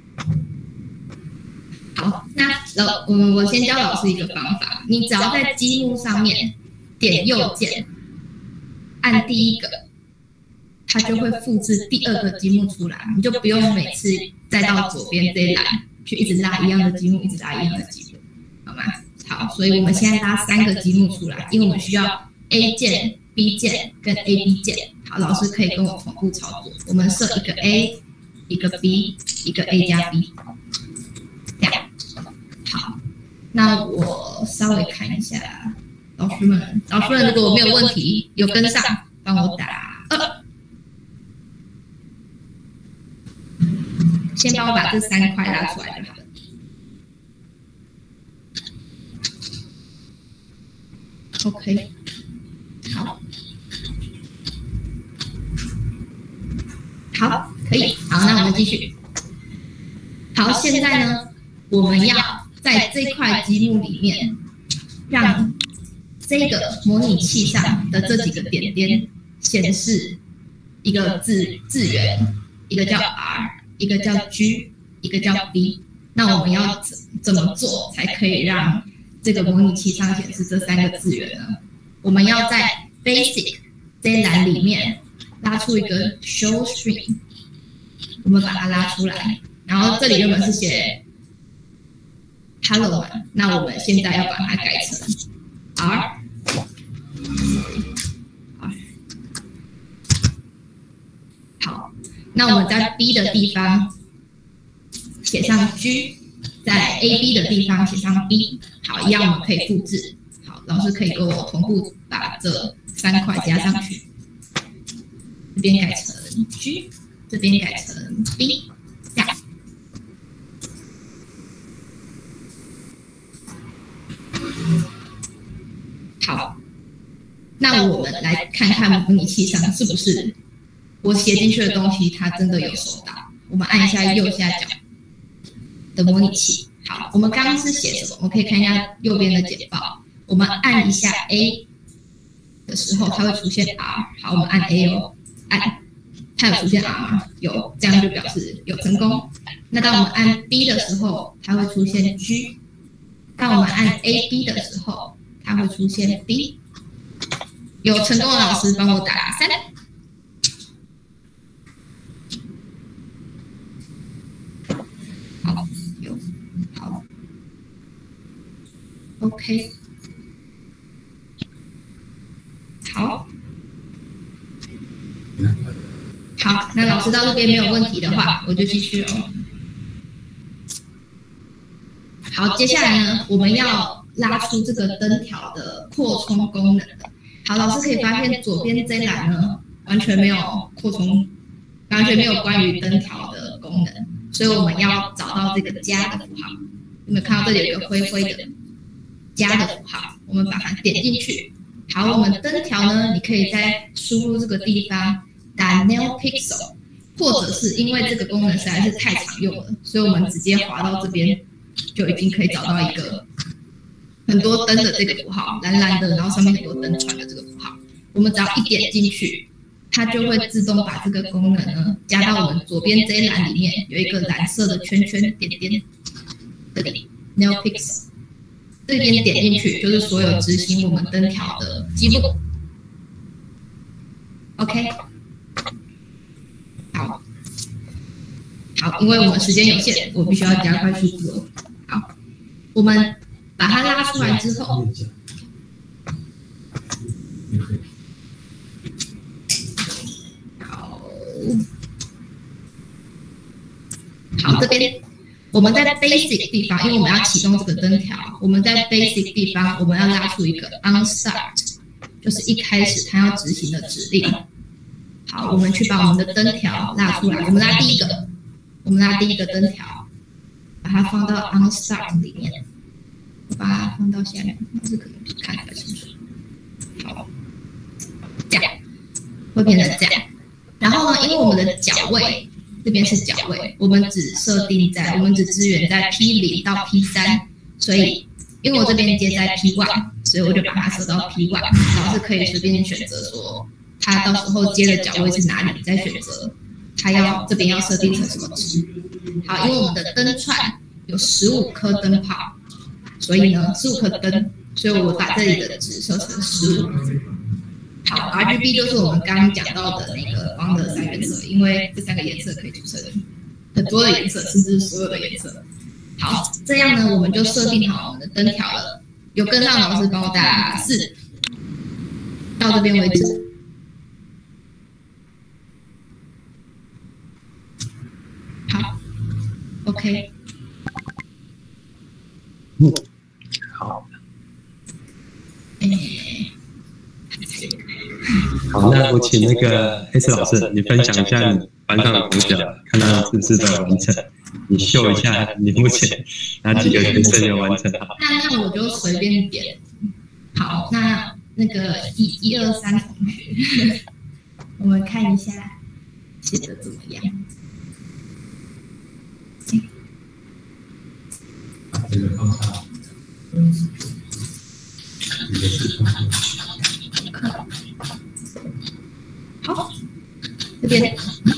好，那我先教老师一个方法，你只要在积木上面点右键按第一个，它就会复制第二个积木出来，你就不用每次再到左边这一栏去一直拉一样的积木，一直拉一样的积木，好吗？好，所以我们现在拉3个积木出来，因为我们需要 A 键、B 键跟 AB 键。好，老师可以跟我同步操作。我们设一个 A， 一个 B， 一个 A 加 B， 这样。好，那我稍微看一下老师们，如果没有问题，有跟上，帮我打2。先帮我把这3块拉出来就好了。OK， 好，可以，好，那我们继续。好，现在呢，我们要在这块积木里面，让这个模拟器上的这几个点点显示一个字元，一个叫 R， 一个叫 G， 一个叫 B。那我们要怎么做才可以让这个模拟器上显示这3个字元呢？我们要在 Basic 这一栏里面拉出一个 Show String， 我们把它拉出来，然后这里原本是写 Hello 嘛，那我们现在要把它改成 R。好，那我们在 B 的地方写上 G， 在 AB 的地方写上 B。好，一样我们可以复制。好，老师可以跟我同步把这3块加上去，这边改成 G， 这边改成 B， 这样。好，那我们来看看模拟器上是不是我写进去的东西它真的有收到。我们按一下右下角的模拟器。好，我们刚刚是写什么？我们可以看一下右边的简报。我们按一下 A 的时候，它会出现 R。好，我们按 A 哦，按，它有出现 R 吗？有，这样就表示有成功。那当我们按 B 的时候，它会出现 G。当我们按 AB 的时候，它会出现 B。有成功的老师帮我打3。好，有，好 ，OK， 好，好，那老师到这边没有问题的话，我就继续哦。好，接下来呢，我们要拉出这个灯条的扩充功能。好，老师可以发现左边这一栏呢，完全没有扩充，完全没有关于灯条的功能，所以我们要找到这个加的符号。有没有看到这里有一个灰灰的加的符号？我们把它点进去。好，我们灯条呢，你可以在输入这个地方打 Nail Pixel， 或者是因为这个功能实在是太常用了，所以我们直接滑到这边。就已经可以找到一个很多灯的这个符号，蓝蓝的，然后上面很多灯串的这个符号。我们只要一点进去，它就会自动把这个功能呢加到我们左边这一栏里面，有一个蓝色的圈圈点点，这里 Nail Pixel， 这边点进去就是所有执行我们灯条的记录。OK， 好。好，因为我们时间有限，我必须要加快速度哦。好，我们把它拉出来之后，好，这边我们在 basic 地方，因为我们要启动这个灯条，我们在 basic 地方我们要拉出一个 on start， 就是一开始它要执行的指令。好，我们去把我们的灯条拉出来，我们拉第一个。我们拉第一个灯条，把它放到 on start 里面，我把它放到下面，这可能看得清楚。好，这样会变成这样。然后呢，因为我们的脚位这边是脚位，我们只支援在 P0 到 P3， 所以因为我这边接在 P1， 所以我就把它设到 P1， 老师可以随便选择说，它到时候接的脚位是哪里，再选择。它这边要设定成什么值？好，因为我们的灯串有15颗灯泡，所以呢15颗灯，所以我把这里的值设成15。 好 ，RGB 就是我们刚刚讲到的那个光的三原色，因为这3个颜色可以组成很多的颜色，甚至所有的颜色。好，这样呢，我们就设定好我们的灯条了。有跟上老师帮我打4，到这边为止。好 ，OK。 好。好，那我请那个黑色老师，你分享一下你班上的同学，看他们是不是都有完成。你秀一下你目前哪几个学生有完成好？ 那我就随便点。好，那个1、2、3同学，我们看一下写的怎么样。 把这个放大。 好，这边。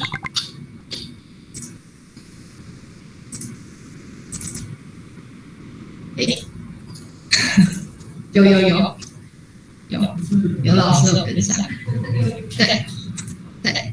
有老师有跟上，对。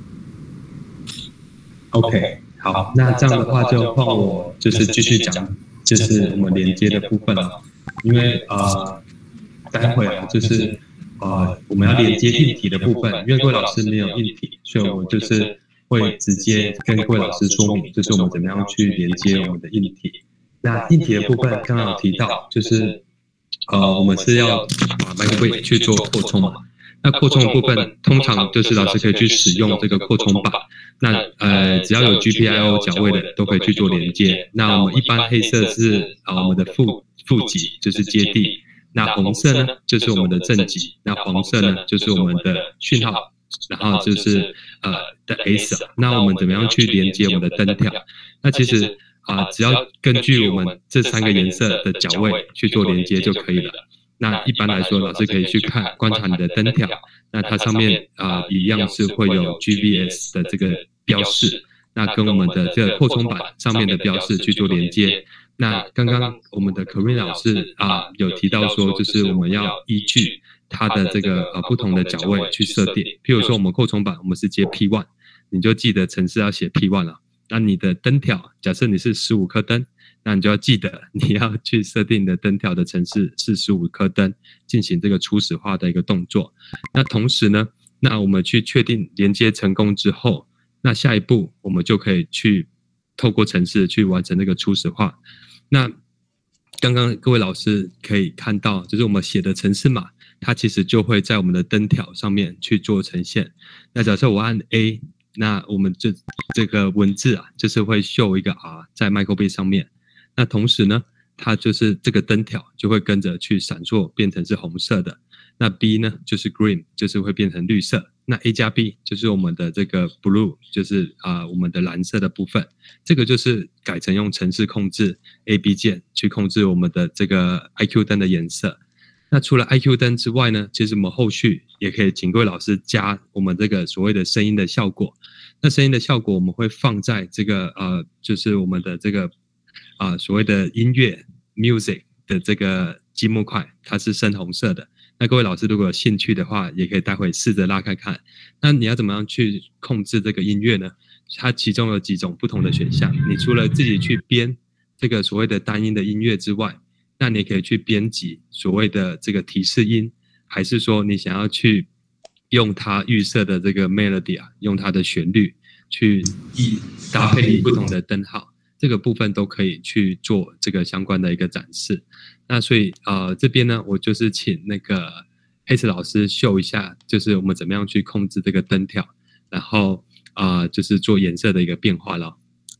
OK， 好，那这样的话就换我就是继续讲，就是我们连接的部分了，因为待会啊就是我们要连接硬体的部分，因为各位老师没有硬体，所以我就是会直接跟各位老师说明，就是我们怎么样去连接我们的硬体。那硬体的部分刚刚有提到，就是我们是要把 micro:bit 去做扩充嘛。那扩充的部分通常就是老师可以去使用这个扩充板。那只要有 GPIO 角位的都可以去做连接。那我们一般黑色是我们的负极，就是接地。那红色呢就是我们的正极。那黄色呢就是我们的讯号，然后就是的 S。那我们怎么样去连接我们的灯条？那其实只要根据我们这3个颜色的角位去做连接就可以了。那一般来说，老师可以去观察你的灯条，那它上面一样是会有 GVS 的这个标示，那跟我们的这个扩充板上面的标示去做连接。那刚刚我们的 Corinne 老师有提到说，就是我们要依据它的这个不同的角位去设定。譬如说我们扩充板我们是接 P1， 你就记得程式要写 P1 了。那你的灯条，假设你是15颗灯，那你就要记得你要去设定的灯条的程式是15颗灯，进行这个初始化的一个动作。那同时呢，那我们去确定连接成功之后，那下一步我们就可以去透过程式去完成这个初始化。那刚刚各位老师可以看到，就是我们写的程式码，它其实就会在我们的灯条上面去做呈现。那假设我按 A， 那我们这个文字就是会秀一个 R 在 micro:bit 上面。那同时呢，它就是这个灯条就会跟着去闪烁，变成是红色的。那 B 呢，就是 green， 就是会变成绿色。那 A 加 B 就是我们的这个 blue， 就是我们的蓝色的部分。这个就是改成用程式控制 A、B 键去控制我们的这个 IQ 灯的颜色。那除了 IQ 灯之外呢，其实我们后续也可以请各位老师加我们这个所谓的声音的效果。那声音的效果我们会放在这个就是我们的这个所谓的音乐 music 的这个积木块，它是深红色的。那各位老师如果有兴趣的话，也可以待会试着拉看看。那你要怎么样去控制这个音乐呢？它其中有几种不同的选项。你除了自己去编这个所谓的单音的音乐之外，那你也可以去编辑所谓的这个提示音，还是说你想要去用它预设的这个 melody 用它的旋律去搭配不同的灯号。这个部分都可以去做这个相关的一个展示。那所以这边呢，我就是请那个黑石老师秀一下，就是我们怎么样去控制这个灯条，然后就是做颜色的一个变化了。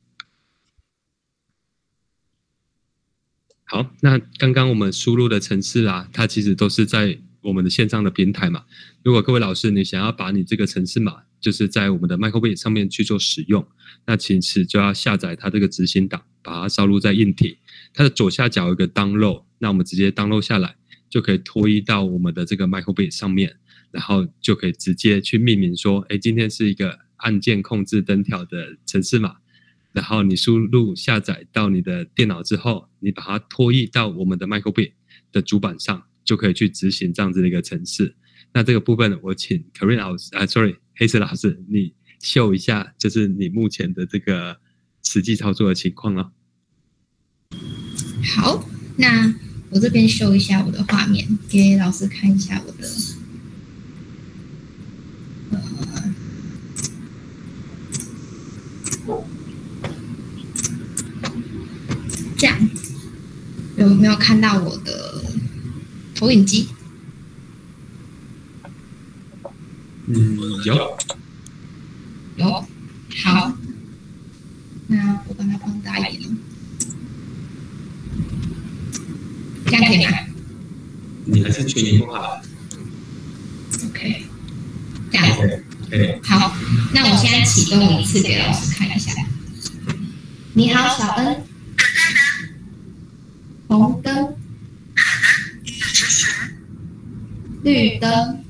好，那刚刚我们输入的程式它其实都是在我们的线上的平台嘛。如果各位老师你想要把你这个程式码就是在我们的 micro:bit 上面去做使用，那其实就要下载它这个执行档，把它烧录在硬体。它的左下角有一个 download， 那我们直接 download 下来，就可以拖移到我们的这个 micro:bit 上面，然后就可以直接去命名说，今天是一个按键控制灯条的程式码。然后你输入下载到你的电脑之后，你把它拖移到我们的 micro:bit 的主板上，就可以去执行这样子的一个程式。 那这个部分我请 Karin 老师黑石老师，你秀一下，就是你目前的这个实际操作的情况了。 好，那我这边秀一下我的画面，给老师看一下我的。这样有没有看到我的投影机？ 有。 好，那我把它放大一点哦，这样可以吗？ 你还是全荧幕好了。 OK， 这样子。好，那我现在启动一次给老师看一下。你好，小恩。红灯。绿灯。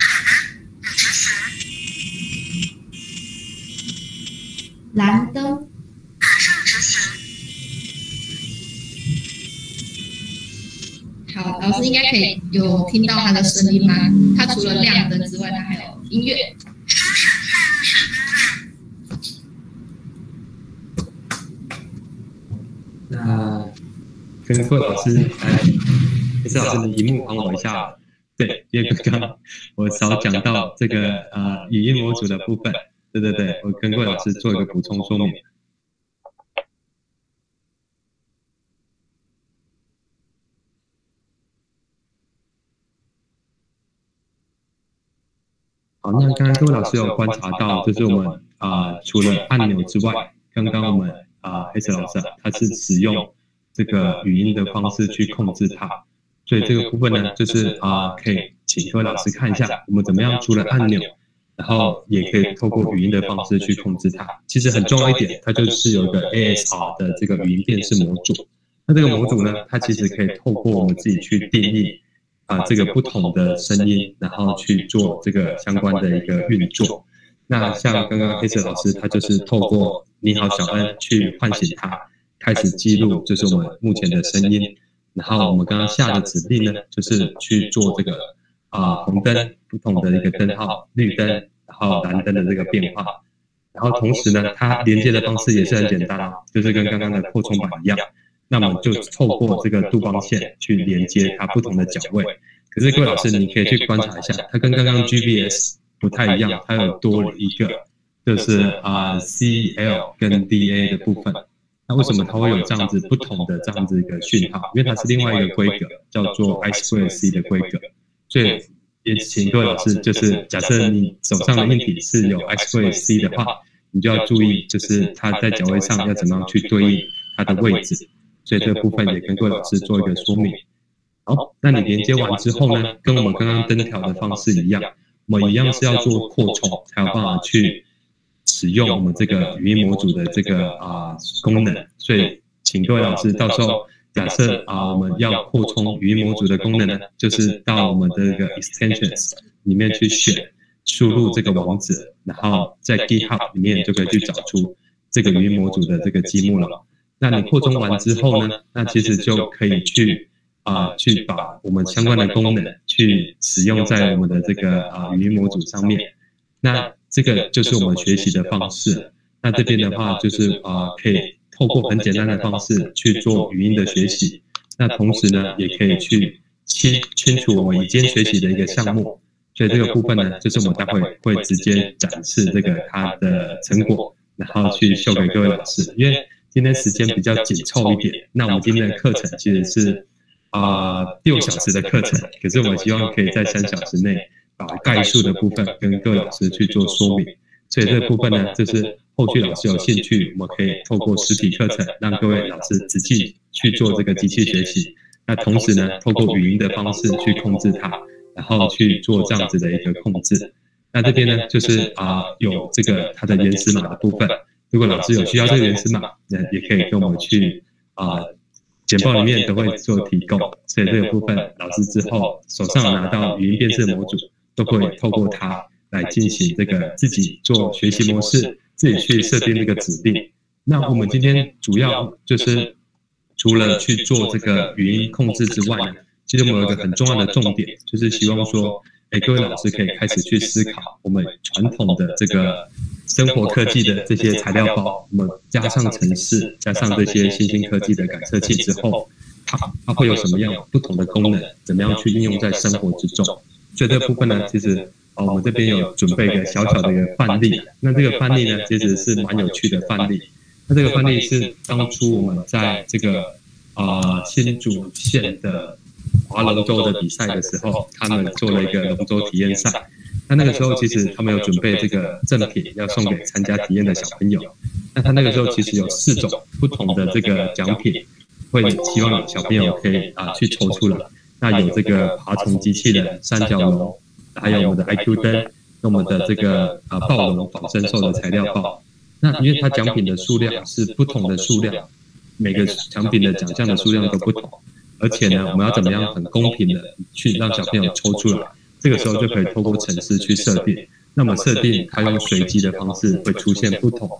蓝灯。好，老师应该可以有听到他的声音吗？他除了亮灯之外，他还有音乐。 那跟各位老师黑石老师，你荧幕帮我一下。对，因为刚刚我少讲到这个语音模组的部分。对，我跟各位老师做一个补充说明。好，那刚刚各位老师有观察到，就是我们除了按钮之外，刚刚我们黑石老师他是使用这个语音的方式去控制它，所以这个部分呢，就是可以请各位老师看一下，我们怎么样除了按钮，然后也可以透过语音的方式去控制它。其实很重要一点，它就是有一个 ASR 的这个语音辨识模组。那这个模组呢，它其实可以透过我们自己去定义这个不同的声音，然后去做这个相关的一个运作。那像刚刚黑石老师，他就是透过你好小恩去唤醒它，开始记录就是我们目前的声音。然后我们刚刚下的指令呢，就是去做这个红灯不同的一个灯号，绿灯，然后蓝灯的这个变化。然后同时呢，它连接的方式也是很简单就是跟刚刚的扩充板一样。那么就透过这个度光线去连接它不同的角位。可是各位老师，你可以去观察一下，它跟刚刚 GBS 不太一样，它有多了一个就是CL 跟 DA 的部分。那为什么它会有这样子不同的这样子一个讯号？因为它是另外一个规格，叫做 I2C 的规格。所以也请各位老师，就是假设你手上的硬体是有 I2C 的话，你就要注意，就是它在角位上要怎么样去对应它的位置。所以这个部分也跟各位老师做一个说明。好，那你连接完之后呢，跟我们刚刚灯条的方式一样，我们一样是要做扩充，才有办法去使用我们这个语音模组的这个功能。所以请各位老师到时候假设我们要扩充语音模组的功能呢，就是到我们的这个 extensions 里面去选，输入这个网址，然后在 GitHub 里面就可以去找出这个语音模组的这个积木了。那你扩充完之后呢，那其实就可以去把我们相关的功能去使用在我们的这个语音模组上面。那这个就是我们学习的方式。那这边的话就是可以透过很简单的方式去做语音的学习。那同时呢，也可以去清除我们已经学习的一个项目。所以这个部分呢，就是我们待会会直接展示这个它的成果，然后去秀给各位老师。因为今天时间比较紧凑一点，那我们今天的课程其实是6小时的课程，可是我们希望可以在3小时内把概述的部分跟各位老师去做说明。所以这个部分呢，就是后续老师有兴趣，我们可以透过实体课程让各位老师直接去做这个机器学习。那同时呢，透过语音的方式去控制它，然后去做这样子的一个控制。那这边呢，就是有这个它的原始码的部分。如果老师有需要这个原始码，也可以跟我们去简报里面都会做提供。所以这个部分，老师之后手上拿到语音辨识模组，都会透过它来进行这个自己做学习模式，自己去设定这个指令。那我们今天主要就是除了去做这个语音控制之外呢，其实我们有一个很重要的重点，就是希望说， 各位老师可以开始去思考我们传统的这个生活科技的这些材料包，我们加上程式，加上这些新兴科技的感测器之后，它会有什么样不同的功能，怎么样去应用在生活之中。所以这个部分呢，其实我们这边有准备一个小小的一个范例。那这个范例呢，其实是蛮有趣的范例。那这个范例是当初我们在这个新竹县的划龙舟的比赛的时候，他们做了一个龙舟体验赛。那个时候其实他们有准备这个赠品要送给参加体验的小朋友。那他那个时候其实有4种不同的这个奖品，会希望小朋友可以去抽出来。那有这个爬虫机器人、三角龙，还有我们的 IQ 灯，跟我们的这个暴龙仿生兽的材料包。那因为它奖品的数量是不同的数量，每个奖品的奖项的数量都不同，而且呢，我们要怎么样很公平的去让小朋友抽出来？这个时候就可以透过程式去设定。那么设定它用随机的方式会出现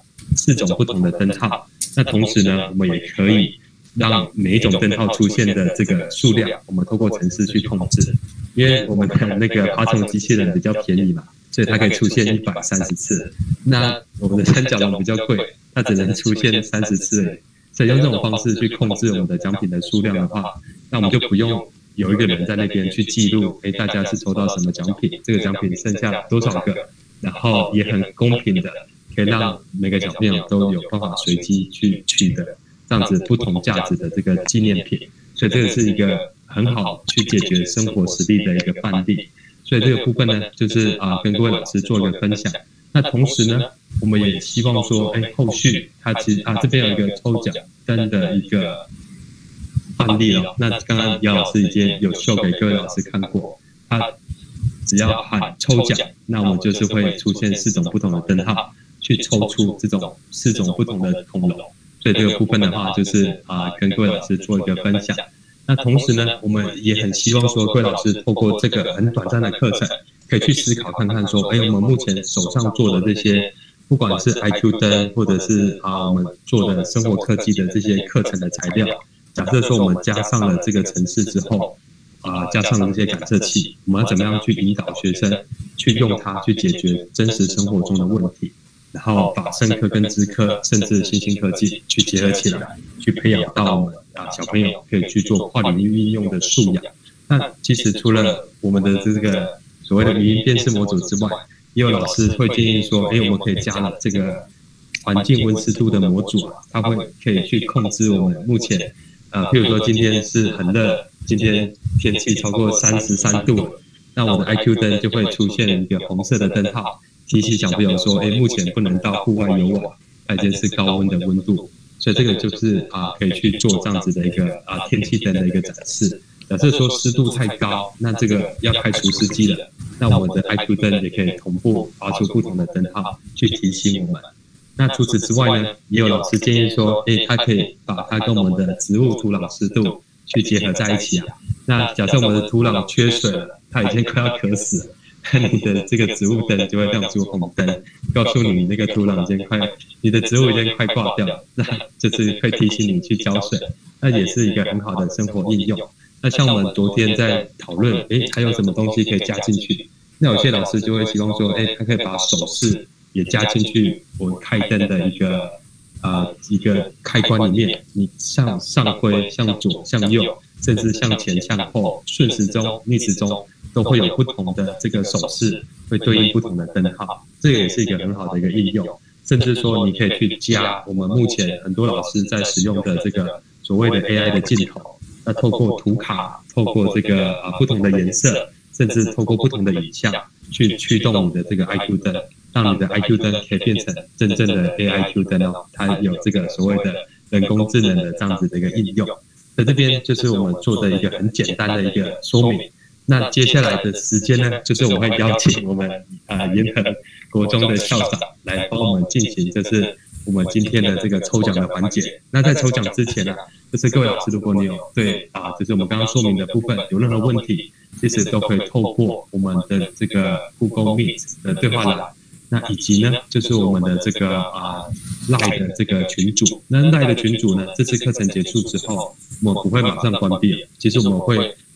4种不同的灯号。那同时呢，我们也可以让每一种灯号出现的这个数量，我们透过程式去控制。因为我们的那个爬虫机器人比较便宜嘛，所以它可以出现130次。那我们的三角龙比较贵，它只能出现30次而已。所以用这种方式去控制我们的奖品的数量的话，那我们就不用有一个人在那边去记录，大家是抽到什么奖品，这个奖品剩下多少个，然后也很公平的可以让每个小朋友都有办法随机去取得这样子不同价值的这个纪念品。所以这个是一个很好去解决生活实例的一个范例。所以这个部分呢，就是跟各位老师做一个分享。那同时呢，我们也希望说，后续它其实这边有一个抽奖灯的一个范例哦。那刚刚姚老师已经有秀给各位老师看过，他只要喊抽奖，那我们就是会出现4种不同的灯号，去抽出这种4种不同的恐龙。所以这个部分的话，就是跟各位老师做一个分享。那同时呢，我们也很希望说，各位老师透过这个很短暂的课程，可以去思考看看说，我们目前手上做的这些，不管是 IQ 灯，或者是我们做的生活科技的这些课程的材料，假设说我们加上了这个程式之后，加上了这些感测器，我们要怎么样去引导学生去用它去解决真实生活中的问题？然后把生科跟资科，甚至新兴科技去结合起来，去培养到我们小朋友可以去做跨领域应用的素养。那其实除了我们的这个所谓的语音辨识模组之外，也有老师会建议说，我们可以加了这个环境温湿度的模组，它可以去控制我们目前譬如说今天是很热，今天天气超过33度，那我的 IQ 灯就会出现一个红色的灯号，提醒小朋友说，目前不能到户外游玩，那已经是高温的温度。所以这个就是可以去做这样子的一个天气灯的一个展示。假设说湿度太高，那这个要开除湿机了，那我们的 IQ 灯也可以同步发出不同的灯号去提醒我们。那除此之外呢，也有老师建议说，它可以把它跟我们的植物土壤湿度去结合在一起啊。那假设我们的土壤缺水了，它已经快要渴死了，你的这个植物灯就会亮出红灯，告诉你那个土壤已经你的植物已经快挂掉了，那就是会提醒你去浇水，那也是一个很好的生活应用。那像我们昨天在讨论，还有什么东西可以加进去？那有些老师就会希望说，他可以把手势也加进去我开灯的一个开关里面，你向上挥、向左、向右，甚至向前、向后、顺时钟、逆时钟，都会有不同的这个手势，会对应不同的灯号。这个也是一个很好的一个应用。甚至说，你可以去加我们目前很多老师在使用的这个所谓的 AI 的镜头。那透过图卡，透过这个不同的颜色，甚至透过不同的影像，去驱动你的这个 IQ 灯，让你的 IQ 灯可以变成真正的 AIQ 灯哦，它有这个所谓的人工智能的这样子的一个应用。在这边就是我们做的一个很简单的一个说明。那接下来的时间呢，就是我会邀请我们沿河国中的校长来帮我们进行，就是我们今天的这个抽奖的环节。那在抽奖之前呢，就是各位老师，如果你有对就是我们刚刚说明的部分有任何问题，其实都可以透过我们的这个 Google Meet 的对话栏，那以及呢，就是我们的这个LINE 的这个群组。那LINE的群组呢，这次课程结束之后，我们不会马上关闭，其实我们会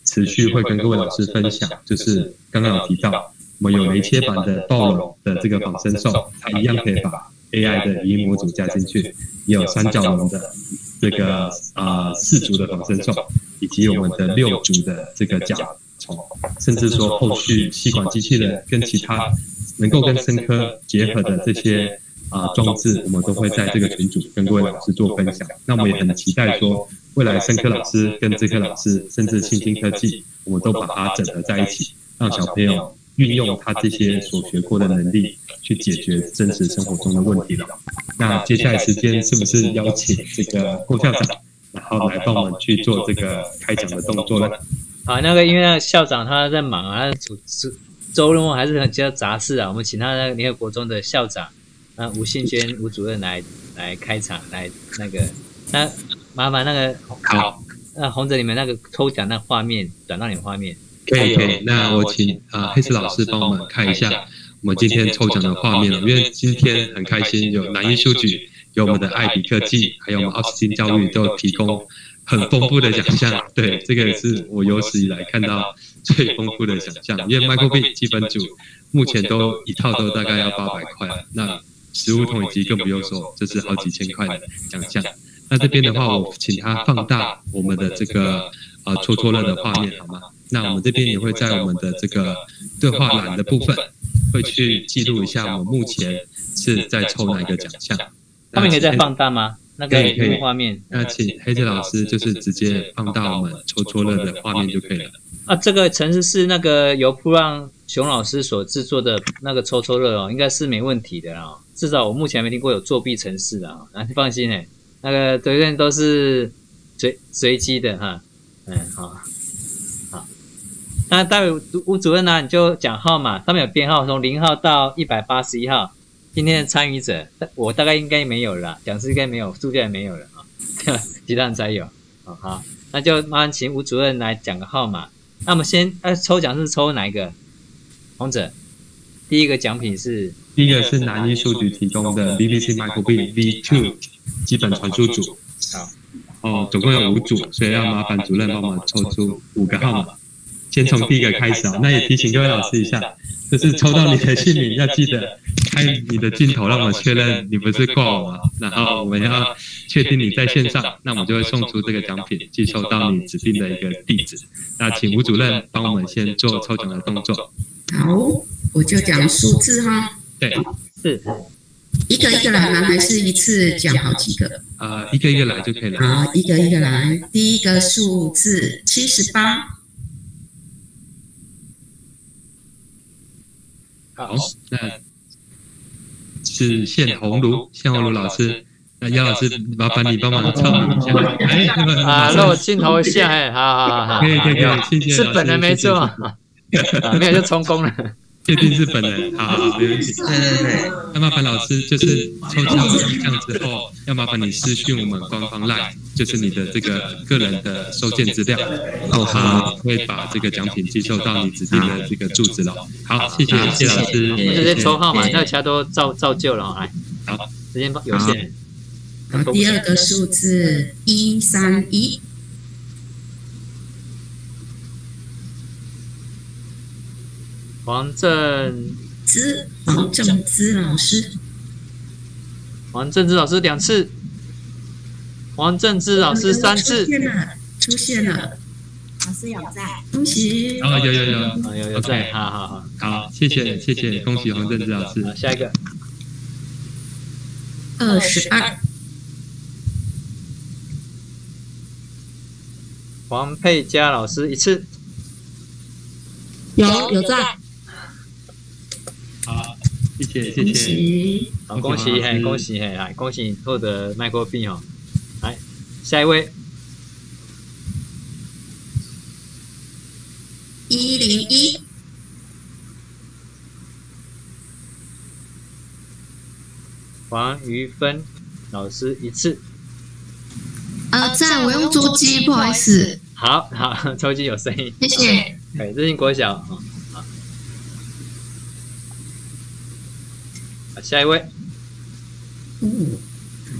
持续会跟各位老师分享，就是刚刚有提到，我们有雷切版的暴龙的这个仿生兽，它一样可以把 AI 的语音模组加进去，也有三角龙的这个4足的仿生兽，以及我们的6足的这个甲虫，甚至说后续吸管机器人跟其他能够跟生科结合的这些装置，我们都会在这个群组跟各位老师做分享。那我们也很期待说，未来生科老师跟资科老师，甚至新兴科技，我们都把它整合在一起，让小朋友运用他这些所学过的能力，去解决真实生活中的问题了。那接下来时间是不是邀请这个郭校长，然后来帮我们去做这个开讲的动作呢？ 好，那个因为那个校长他在忙啊，周末还是很比较杂事啊，我们请他那个联合国中的校长吴信轩吴主任来开场，来那麻烦那个好， 那红着你们那个抽奖那画面转到你们画面。 可以，那我请黑石老师帮我们看一下我们今天抽奖的画面了，因为今天很开心，有南一书局，有我们的爱比科技，还有我们奥斯汀教育都有提供很丰富的奖项。对，这个也是我有史以来看到最丰富的奖项，因为 MicroBit 基本组目前都一套都大概要800块了，那实物统以及更不用说，这是好几千块的奖项。那这边的话，我请他放大我们的这个戳戳乐的画面好吗？那我们这边也会在我们的这个对话栏的部分，会去记录一下我们目前是在抽哪一个奖项。 他们可以再放大吗？那个画面。 那请黑姐老师就是直接放大我们戳戳乐的画面就可以了。 这个程式是那个由普朗熊老师所制作的那个戳戳乐哦，应该是没问题的啦。至少我目前没听过有作弊程式的啊，放心那个对面都是随机的哈。好。那待会吴主任呢，你就讲号码，上面有编号，从0号到181号。今天的参与者，我大概应该没有了啦，讲师应该没有，助教也没有了啊，其他人才有。好，那就麻烦请吴主任来讲个号码。那我们先抽奖是抽哪一个？红者，第一个奖品是第一个是南一数据提供的 BBC MicroBit V2 基本传输组。好，总共有5组，所以要麻烦主任帮我们抽出5个号码。先从第一个开始那也提醒各位老师一下，就是抽到你的姓名要记得开你的镜头，让我们确认你不是挂网，然后我们要确定你在线上，那我们就会送出这个奖品，寄收到你指定的一个地址。那请吴主任帮我们先做抽奖的动作。 好，我就讲数字哈。 对， 是一个一个来吗？还是一次讲好几个？ 一个一个来就可以了。 好，一个一个来。第一个数字78。 好，那是现红炉老师，那姚老师麻烦你帮忙唱名一下。 露镜头一下，好， 可以，谢谢。 是本人没错，没有就充公了。 确定是本人，好，没问题。对。那麻烦老师就是抽奖之后，要麻烦你私讯我们官方 LINE， 就是你的这个个人的收件资料，好，会把这个奖品寄收到你指定的这个住址了。好，谢谢老师。 直接抽号码，那其他都照旧了来。好，时间有限。 好，第二个数字131。 黄正之老师， 黄正之老师2次，黄正之老师3次， 出现了， 老师有在， 恭喜！ 有在，好， 谢谢，恭喜黄正之老师。 下一个 22， 黄佩佳老师1次， 有在。 好，谢谢， 好，恭喜你获得MicroBit哦。来，下一位 101， 黄瑜芬老师1次。 在我用桌机，不好意思。 好，抽机有声音， 谢谢。 日新国小下一位，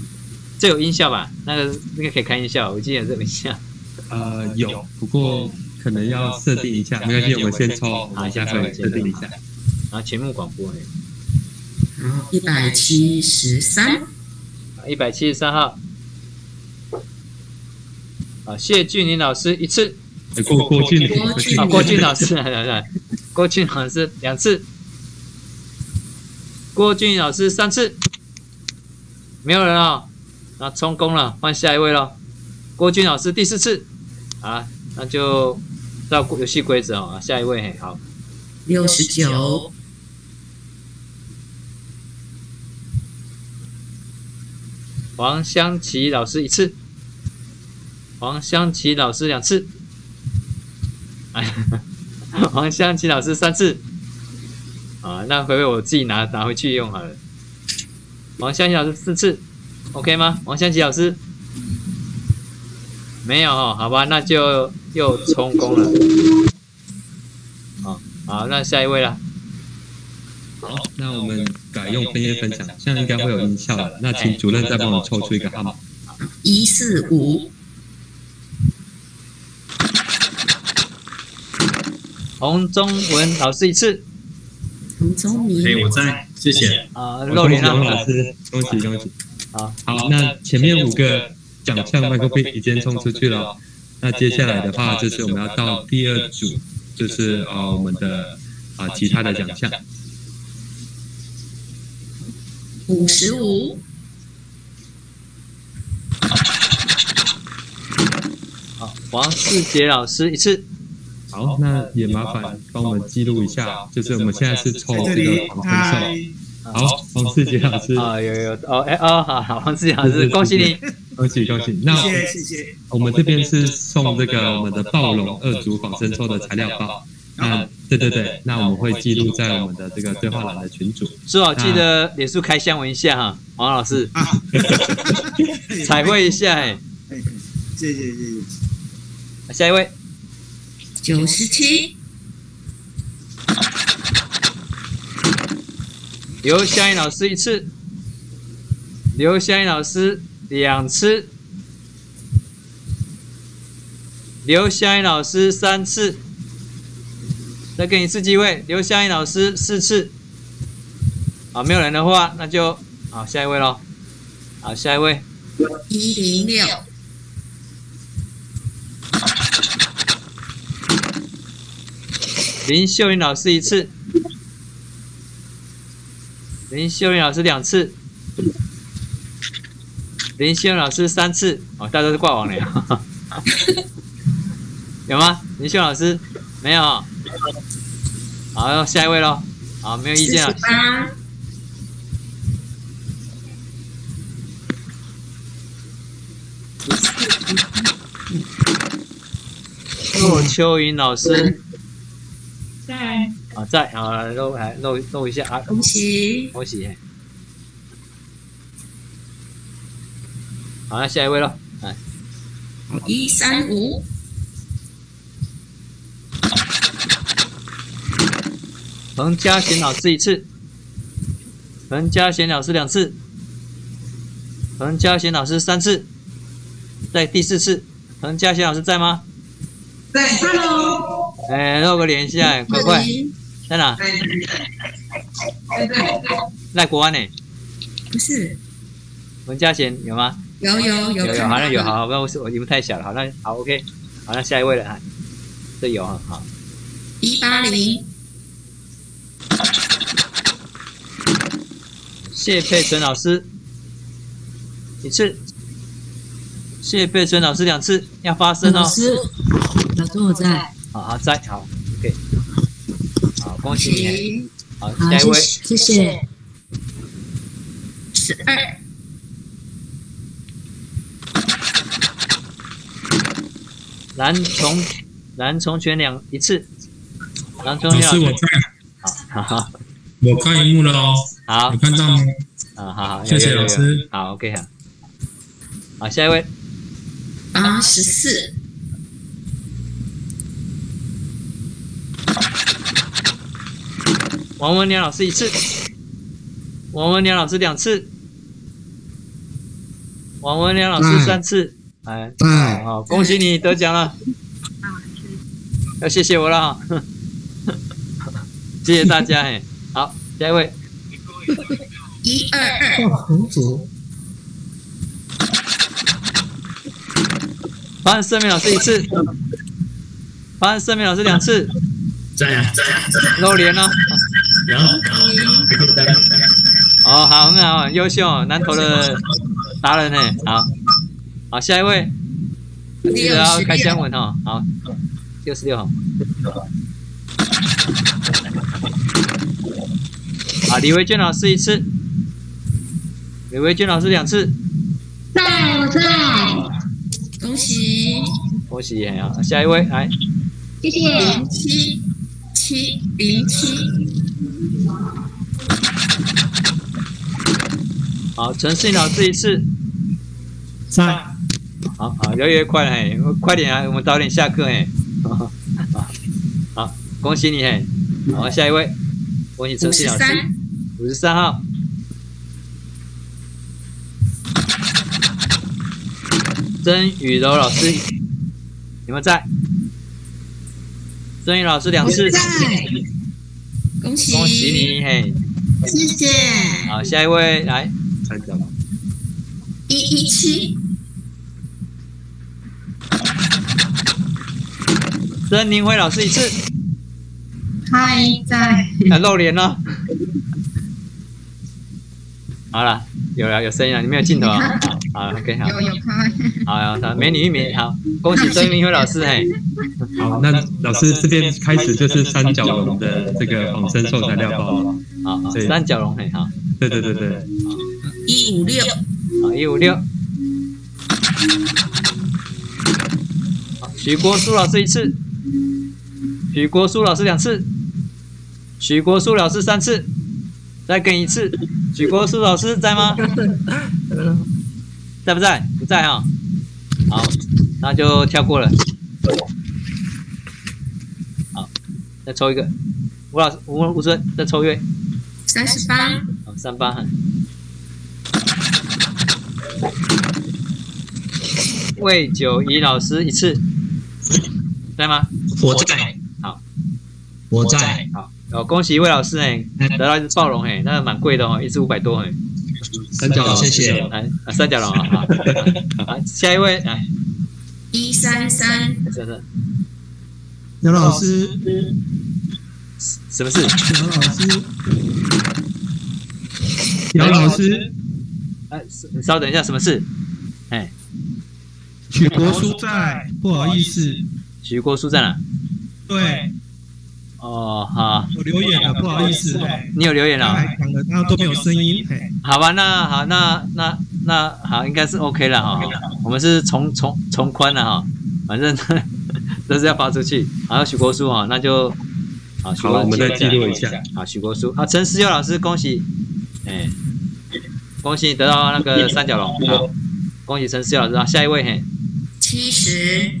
这有音效吧？那个可以开音效，我记得这有音效。 有，不过可能要设定一下，没关系，我们先抽，我们下会设定一下。 然后节目广播呢？ 好，173。 173号。啊，谢俊林老师1次。 郭俊老师，郭俊老师2次。郭俊老师3次。没有人哦，那充公了，换下一位咯。郭俊老师第4次。啊，那就照游戏规则哦，下一位好。 69。 黄湘琪老师1次，黄湘琪老师2次，黄湘琪老师3次，啊，那回我自己拿回去用好了。黄湘琪老师4次 ，OK 吗？黄湘琪老师没有哦，好吧，那就又充公了。好，那下一位啦。 好，那我们改用分页分享，这样应该会有音效了。那请主任再帮我抽出一个号码。 145。 洪中文老师1次。 洪宗明。 我在，谢谢。 肉林老师，恭喜。好，那前面5个奖项麦克风已经冲出去了。那接下来的话，就是我们要到第2组，就是我们的其他的奖项。 55。 好，王世杰老师1次。 好，那也麻烦帮我们记录一下，就是我们现在是抽这个黄分寿。好，王世杰老师。 有好，王世杰老师，恭喜你， 恭喜。那谢谢。 我们这边是送这个我们的暴龙2组仿生兽的材料包。对，那我们会记录在我们的这个对话栏的群组。 说好记得脸书开箱文一下哈，王老师，彩绘一下谢谢。 下一位。 97。 刘香英老师1次，刘香英老师2次，刘香英老师3次，再给你1次机会，刘香英老师4次。好，没有人的话，那就好下一位咯。好，下一位。 106。 林秀玲老师1次，林秀玲老师2次，林秀玲老师3次。大家都是挂网了，有吗？林秀老师没有。好，下一位咯。好，没有意见了。骆秋云老师。在露一下啊！ 恭喜！ 好，那下一位咯。 好，135。 彭嘉贤老师1次，彭嘉贤老师2次，彭嘉贤老师3次，在第4次。彭嘉贤老师在吗？ 在 ，Hello。 露个脸一下，快，在哪？赖国安呢？ 不是。 文嘉贤有吗？ 有， 好像有，好，不然我题目太小了，好 OK， 好，那下一位了，这有好。 180。 谢佩纯老师1次，谢佩纯老师2次，要发声哦。 老师我在。 好，在，好 ，OK， 好，恭喜你。好，下一位， 谢谢。 12。 蓝崇全1次，蓝崇全。 老师我在。 好， 我看荧幕了哦。 好， 有看到吗？ 好， 谢谢老师。 好 ，OK， 好，下一位。 84。 王文良老师1次，王文良老师2次，王文良老师3次。好，恭喜你得奖了。 要谢谢我了哈，谢谢大家哎。好，下一位 122， 很左， 发现盛明老师1次，发现盛明老师2次， 在啊， 露脸哦。 然后哦，好，很好，很优秀哦，南投的达人哎。好，下一位，记得要开箱文哦。好，66号。好，李维娟老师1次，李维娟老师2次， 在，我在， 恭喜恭喜哎啊！下一位来， 谢谢。 70707， 好，陈世颖老师1次， 在， 好，越来越快了嘿，快点啊，我们早点下课嘿。好，恭喜你嘿。好，下一位，恭喜陈世颖老师，53号。曾雨柔老师有没有在？曾雨老师2次， 恭喜恭喜你嘿。 谢谢。 好，下一位来参加吧。 117， 曾宁辉老师1次， 嗨，在。 露脸了。好了，有声音了，你没有镜头啊？好 ，OK， 好。 有开。 好，美女1名，好，恭喜曾宁辉老师嘿。 好，那老师这边开始就是三角龙的这个仿生兽材料包。 好，三角龙嘿，好。 对。 156， 好，156。好，许国书老师1次，许国书老师2次，许国书老师3次，再跟1次。许国书老师在吗？在不在？不在哈。好，那就跳过了。好，再抽一个。吴尊再抽一位。 38， 好，38。魏九怡老师1次，在吗？ 我在， 好， 我在， 好，恭喜魏老师哎，得到1只暴龙哎，那个蛮贵的哦，1只500多哎。 三角龙， 谢谢。 来，三角龙啊，好，下一位来 133， 姚老师， 什么事？ 姚老师， 哎，你稍等一下，什么事？哎， 许国书在，不好意思， 许国书在哪？ 对， 哦，好， 我留言了，不好意思， 你有留言了？ 还讲的他都没有声音， 好吧，那好，应该是 OK 了哈。我们是从宽了哈，反正都是要发出去。好，许国书哈，那就好， 我们再记录一下。 好，许国书，好，陈思佑老师，恭喜，哎，恭喜得到那个三角龙，好，恭喜陈思佑老师啊，下一位嘿 70，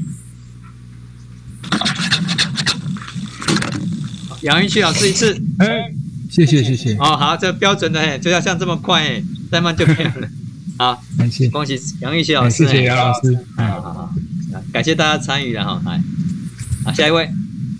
杨玉旭老师1次， 谢谢， 哦，好，这标准的嘿，就要像这么快嘿，再慢就没有了。好， 感谢， 恭喜杨玉旭老师， 谢谢姚老师， 好，感谢大家参与了哈，来，好，下一位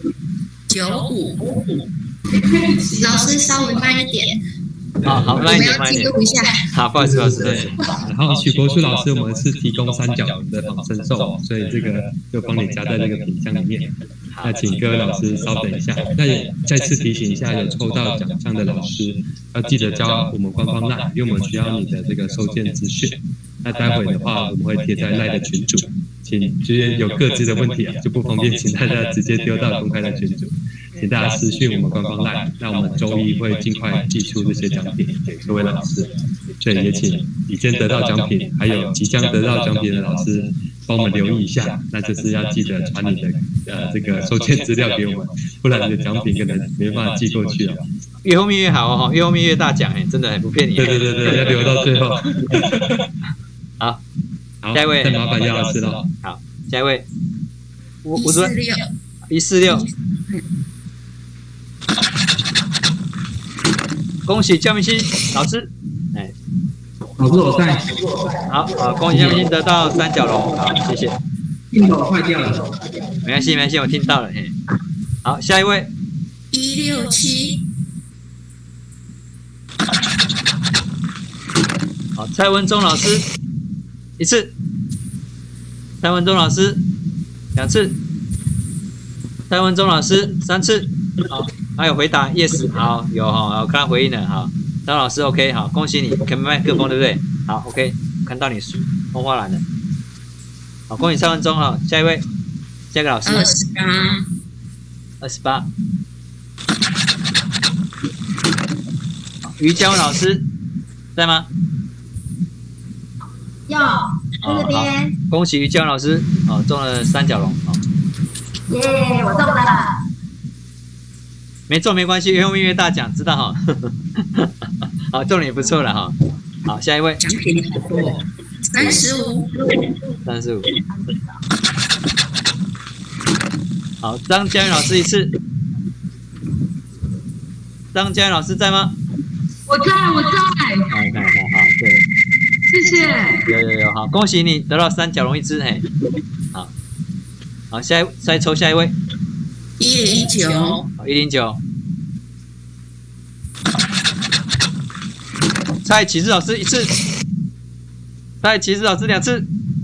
95， 老师稍微慢一点， 好，慢一点， 我们要记录一下。 好，不好意思，老师。 然后许国书老师，我们是提供三角龙的仿生兽，所以这个就帮你加在这个品项里面。那请各位老师稍等一下。那也再次提醒一下，有抽到奖项的老师要记得交我们官方 LINE， 因为我们需要你的这个收件资讯。那待会的话，我们会贴在 LINE 的群组，请就是有各自的问题啊，就不方便请大家直接丢到公开的群组，请大家私讯我们官方 LINE。那我们周一会尽快寄出这些奖品给各位老师，所以也请已经得到奖品，还有即将得到奖品的老师，帮我们留意一下，那就是要记得传你的这个收件资料给我们，不然你的奖品可能没办法寄过去了。 越后面越好哦，越后面越大奖哎，真的不骗你。 对，要留到最后。 好，下一位， 再麻烦姚老师了。 好，下一位，我说 146，恭喜江明熙老师，哎， 老师我在， 好，恭喜江明熙得到三角龙，好，谢谢。 镜头坏掉了， 没关系，我听到了，嘿， 好，下一位。 167， 好，蔡文忠老师1次，蔡文忠老师2次，蔡文忠老师3次。好，还有回答 yes， 好，有哈，我看到回应了，好，张老师 OK， 好，恭喜你，开麦克风对不对？好 ，OK， 看到你风花篮了，好，恭喜蔡文忠哈，下一位，下一个老师28，于江老师在吗？ 有，在这边。 恭喜于江老师，哦，中了3角龙，哦， 耶，我中了。 没中没关系，越后面越大奖，知道哈。好，中了也不错了哈。好，下一位。 奖品好多，35。 好，张嘉云老师1次。张嘉云老师在吗？ 我在。 好，对， 谢谢。 有，好，恭喜你得到3角龙1只，嘿，好，再抽下一位。 109， 好，109。蔡启志老师1次，蔡启志老师2次，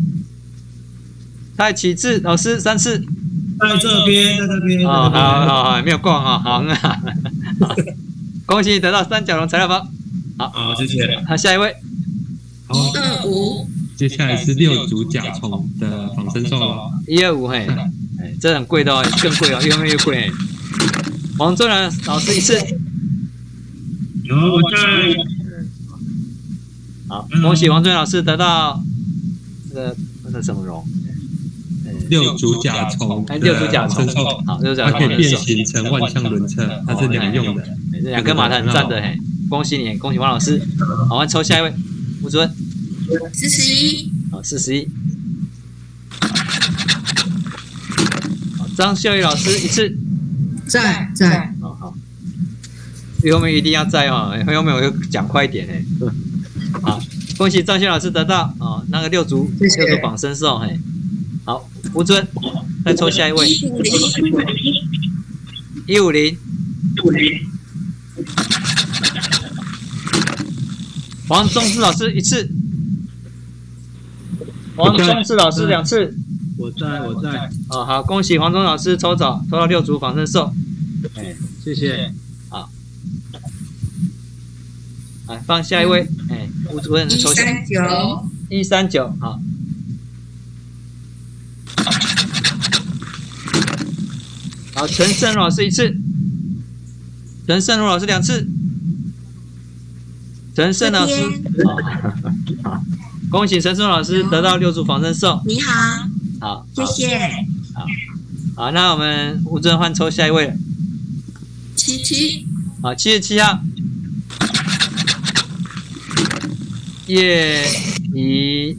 蔡启志老师3次。 在这边。 哦，好，没有逛啊，好，恭喜你得到3角龙材料包。好， 谢谢。 好，下一位。 125， 接下来是6组甲虫的仿生兽了。 125，嘿，这很贵的哦，更贵哦，越后面越贵。王仲然老师1次。 然后我在。 好，恭喜王仲然老师得到那个什么龙 ？6组甲虫 ，6组甲虫，好，6组甲虫， 它可以变形成万向轮车，它是2用的。 这2根马达很赞的，嘿，恭喜你，恭喜王老师。好，我们抽下一位，吴主任。 41， 好，41。好，张秀宇老师1次。 在。 好，后面一定要在哦，后面我就讲快一点哎。好，恭喜张秀老师得到哦那个6组仿生兽，嘿。好，吴主任再抽下一位。150。黄宗志老师1次。 黄宗志老师2次， 我在。 哦，好，恭喜黄宗老师抽到6组仿生兽， 谢谢。 好，来放下一位，吴主任抽139，好，好，陈胜如老师1次，陈胜如老师2次，陈胜老师，好。 恭喜陈松老师得到6组仿生兽。 你好， 好， 谢谢。 好，那我们吴尊换抽下一位了。 77， 好，77号。叶怡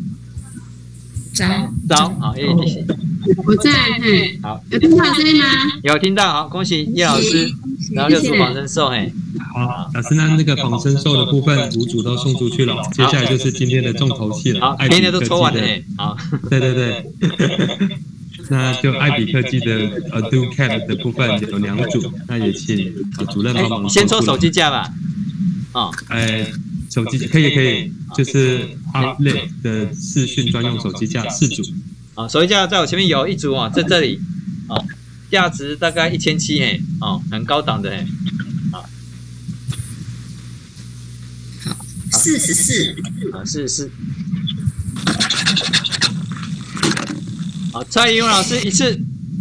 招，好，叶怡。 我在， 好， 有听到声音吗？ 有听到，好，恭喜叶老师得到6组仿生兽，嘿。 好，老师，那个仿生兽的部分5组都送出去了，接下来就是今天的重头戏了。 好，今天都抽完了，好。 对。那就艾比科技的Do Cat 的部分有2组，那也请主任帮忙。 先抽手机架吧。哦。 手机可以，就是 Outlet 的视讯专用手机架4组。 啊，手机架在我前面有1组哦，在这里。哦，价值大概1700，嘿，哦，很高档的，嘿。 44， 好，44。好，蔡英文老师1次。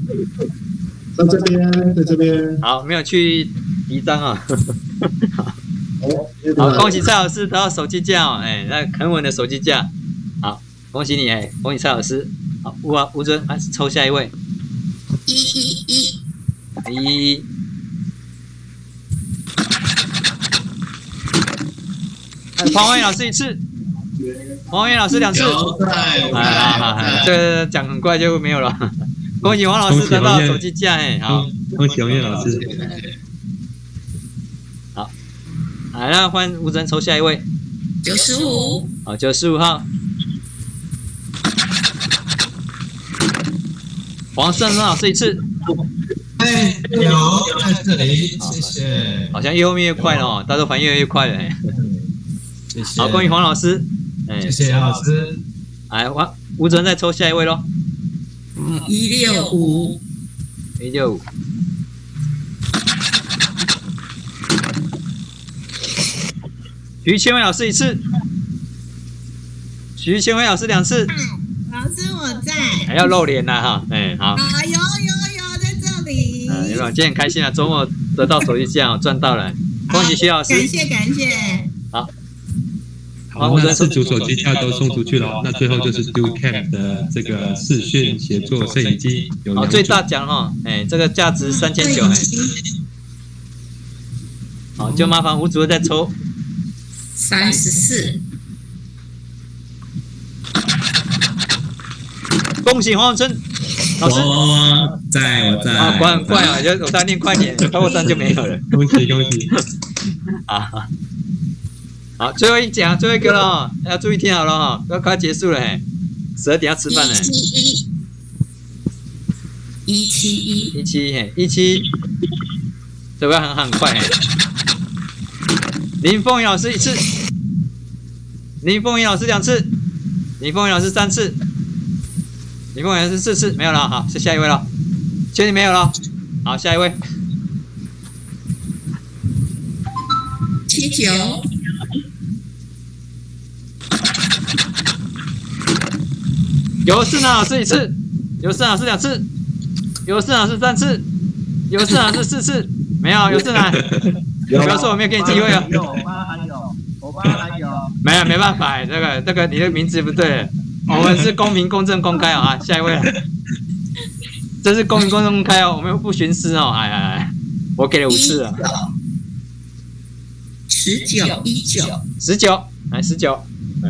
在这边。 好，没有去离章啊。好，恭喜蔡老师得到手机架哦，那很稳的手机架。好，恭喜你，恭喜蔡老师。好，吴尊，抽下一位。111。黄文老师1次，黄文老师2次，这个讲很快就没有了。恭喜王老师得到手机架，好， 恭喜王燕老师。 好，那换吴真抽下一位 ，95， 好，95号，黄胜生老师1次， 哎，有在这里，谢谢。 好像越后面越快了哦，大家反应越来越快了。 谢谢。 好，恭喜黄老师。 谢谢杨老师。 来，吴主任再抽下一位咯。 165。 165。徐千惠老师1次，徐千惠老师2次。 老师我在。 还要露脸啦哈，好。 啊，有在这里。 有没有？今天很开心啊，周末得到手机架赚到了，恭喜徐老师。 感谢。 好，那4组手机架都送出去了。那最后就是 DoCam 的这个视讯协作摄影机有2组。 最大奖哈，这个价值3900。好，就麻烦吴主任再抽。 34。 恭喜黄永春老师。 我在。 啊，管很快啊，我再念快点，超过3就没有了。 恭喜。 好，最后一讲，最后一个了，要注意听好了哈，要快结束了，12点要吃饭了。171，这个很快林凤仪老师1次，林凤仪老师2次，林凤仪老师3次，林凤仪老师4次，没有了，好，是下一位了，确定没有了？好，下一位。 79。 尤世南老师1次，尤世南老师2次，尤世南老师3次，尤世南老师4次，没有尤世南，不要说我没有给你机会啊。我爸还有，没办法，这个你的名字不对，我们是公平、公正、公开啊，下一位，这是公平、公正、公开哦，我们不徇私哦，我给了5次了。19，来19，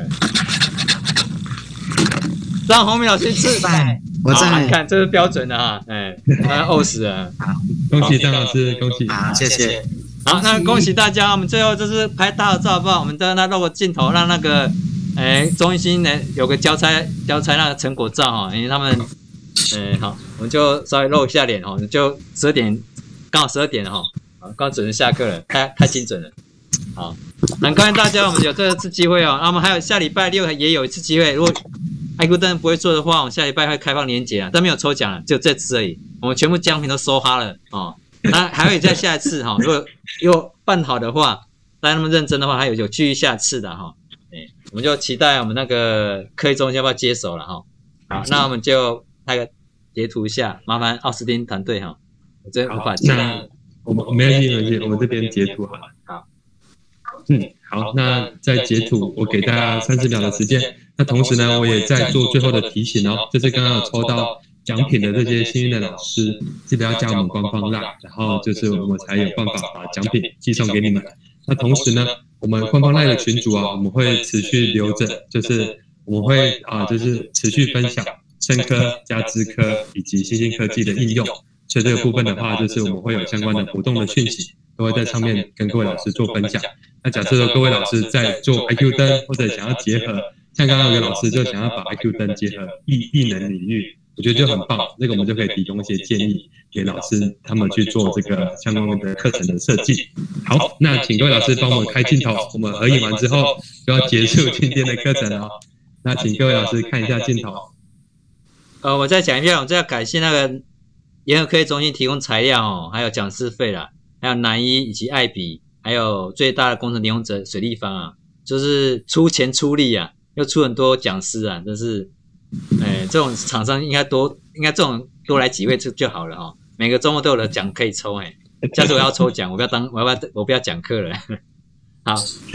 让洪明老师1次， 我在。 看这是标准的哈，呕死了。 恭喜张老师，恭喜。 好，谢谢。 好，那恭喜大家，我们最后就是拍大合照好不好？我们的那露个镜头，让那个中心呢有个交差那个成果照哈，因为他们好，我们就稍微露一下脸哈，就12点，刚好12点了哈，刚准时下课了，太精准了。好，很感谢大家，我们有这次机会哦，那我们还有下礼拜6也有一次机会，如果爱酷灯不会做的话，我们下礼拜会开放连结啊，但没有抽奖了，只有这次而已，我们全部奖品都收哈了哦。那还会再下一次哈，如果又办好的话，大家那么认真的话，还有继续下次的哈。我们就期待我们那个科技中心要不要接手了哈。好，那我们就拍个截图一下，麻烦奥斯汀团队哈，我真无法接。 那我们没问题，我这边截图好了。 好， 好，那在截图，我给大家30秒的时间。那同时呢，我也在做最后的提醒哦，就是刚刚有抽到奖品的这些幸运的老师，记得要加我们官方 LINE， 然后就是我们才有办法把奖品寄送给你们。那同时呢，我们官方 LINE 的群组啊，我们会持续留着，就是我们会就是持续分享生科加资科以及新兴科技的应用。所以这个部分的话，就是我们会有相关的活动的讯息，都会在上面跟各位老师做分享。那假设说各位老师在做 IQ 灯，或者想要结合，像刚刚有个老师就想要把 IQ 灯结合艺能领域，我觉得就很棒。那个我们就可以提供一些建议给老师，他们去做这个相关的课程的设计。好，那请各位老师帮我们开镜头，我们合影完之后就要结束今天的课程了。那请各位老师看一下镜头。 我再讲一下，我这要感谢那个联合科技中心提供材料哦，还有讲师费啦，还有南一以及爱比，还有最大的工程利用者水立方啊，就是出钱出力啊，又出很多讲师啊，真是，这种厂商应该这种多来几位就好了哦，每个周末都有的奖可以抽下次我要抽奖，我不要讲课了，好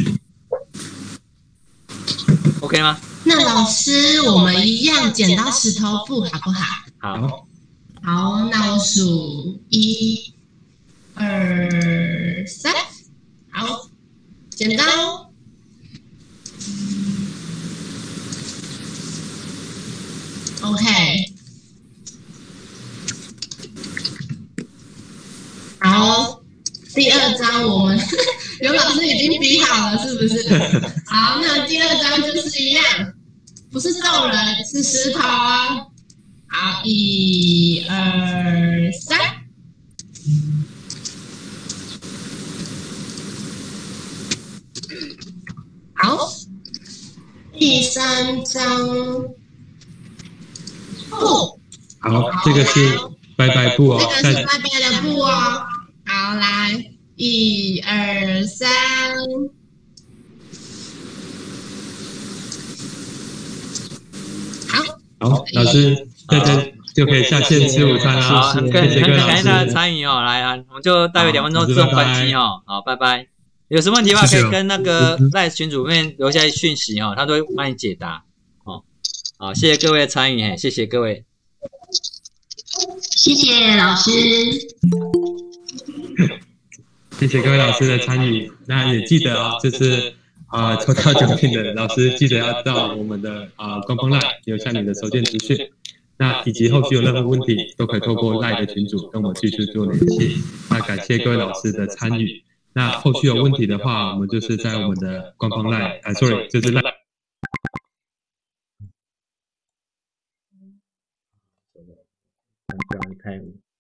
，OK 吗？ 那老师，我们一样剪刀石头布好不好？ 好。 好，那我数1、2、3，好，剪刀。OK， 好，第2张我们刘老师已经比好了，是不是？好，那第2张就是一样，不是动人，是石头啊。好，1、2、3， 好，第3张布。 好，这个是拜拜布哦， 这个是拜拜的布哦。好，来，1、2、3。 好，老师在这就可以下线吃午餐了。 好，很感谢大家参与哦，来啊，我们就大约2分钟自动关机哦。好，拜拜。有什么问题的话，可以跟那个赖群组里面留下讯息哦，他都会帮你解答。哦，好，谢谢各位的参与，谢谢各位， 谢谢老师， 谢谢各位老师的参与。那也记得啊，就是抽到奖品的老师，记得要到我们的官方 LINE 留下你的收件资讯。那以及后续有任何问题，都可以透过 LINE 的群组跟我继续做联系。那感谢各位老师的参与。那后续有问题的话，我们就是在我们的官方 LINE，sorry， 就是 LINE。 开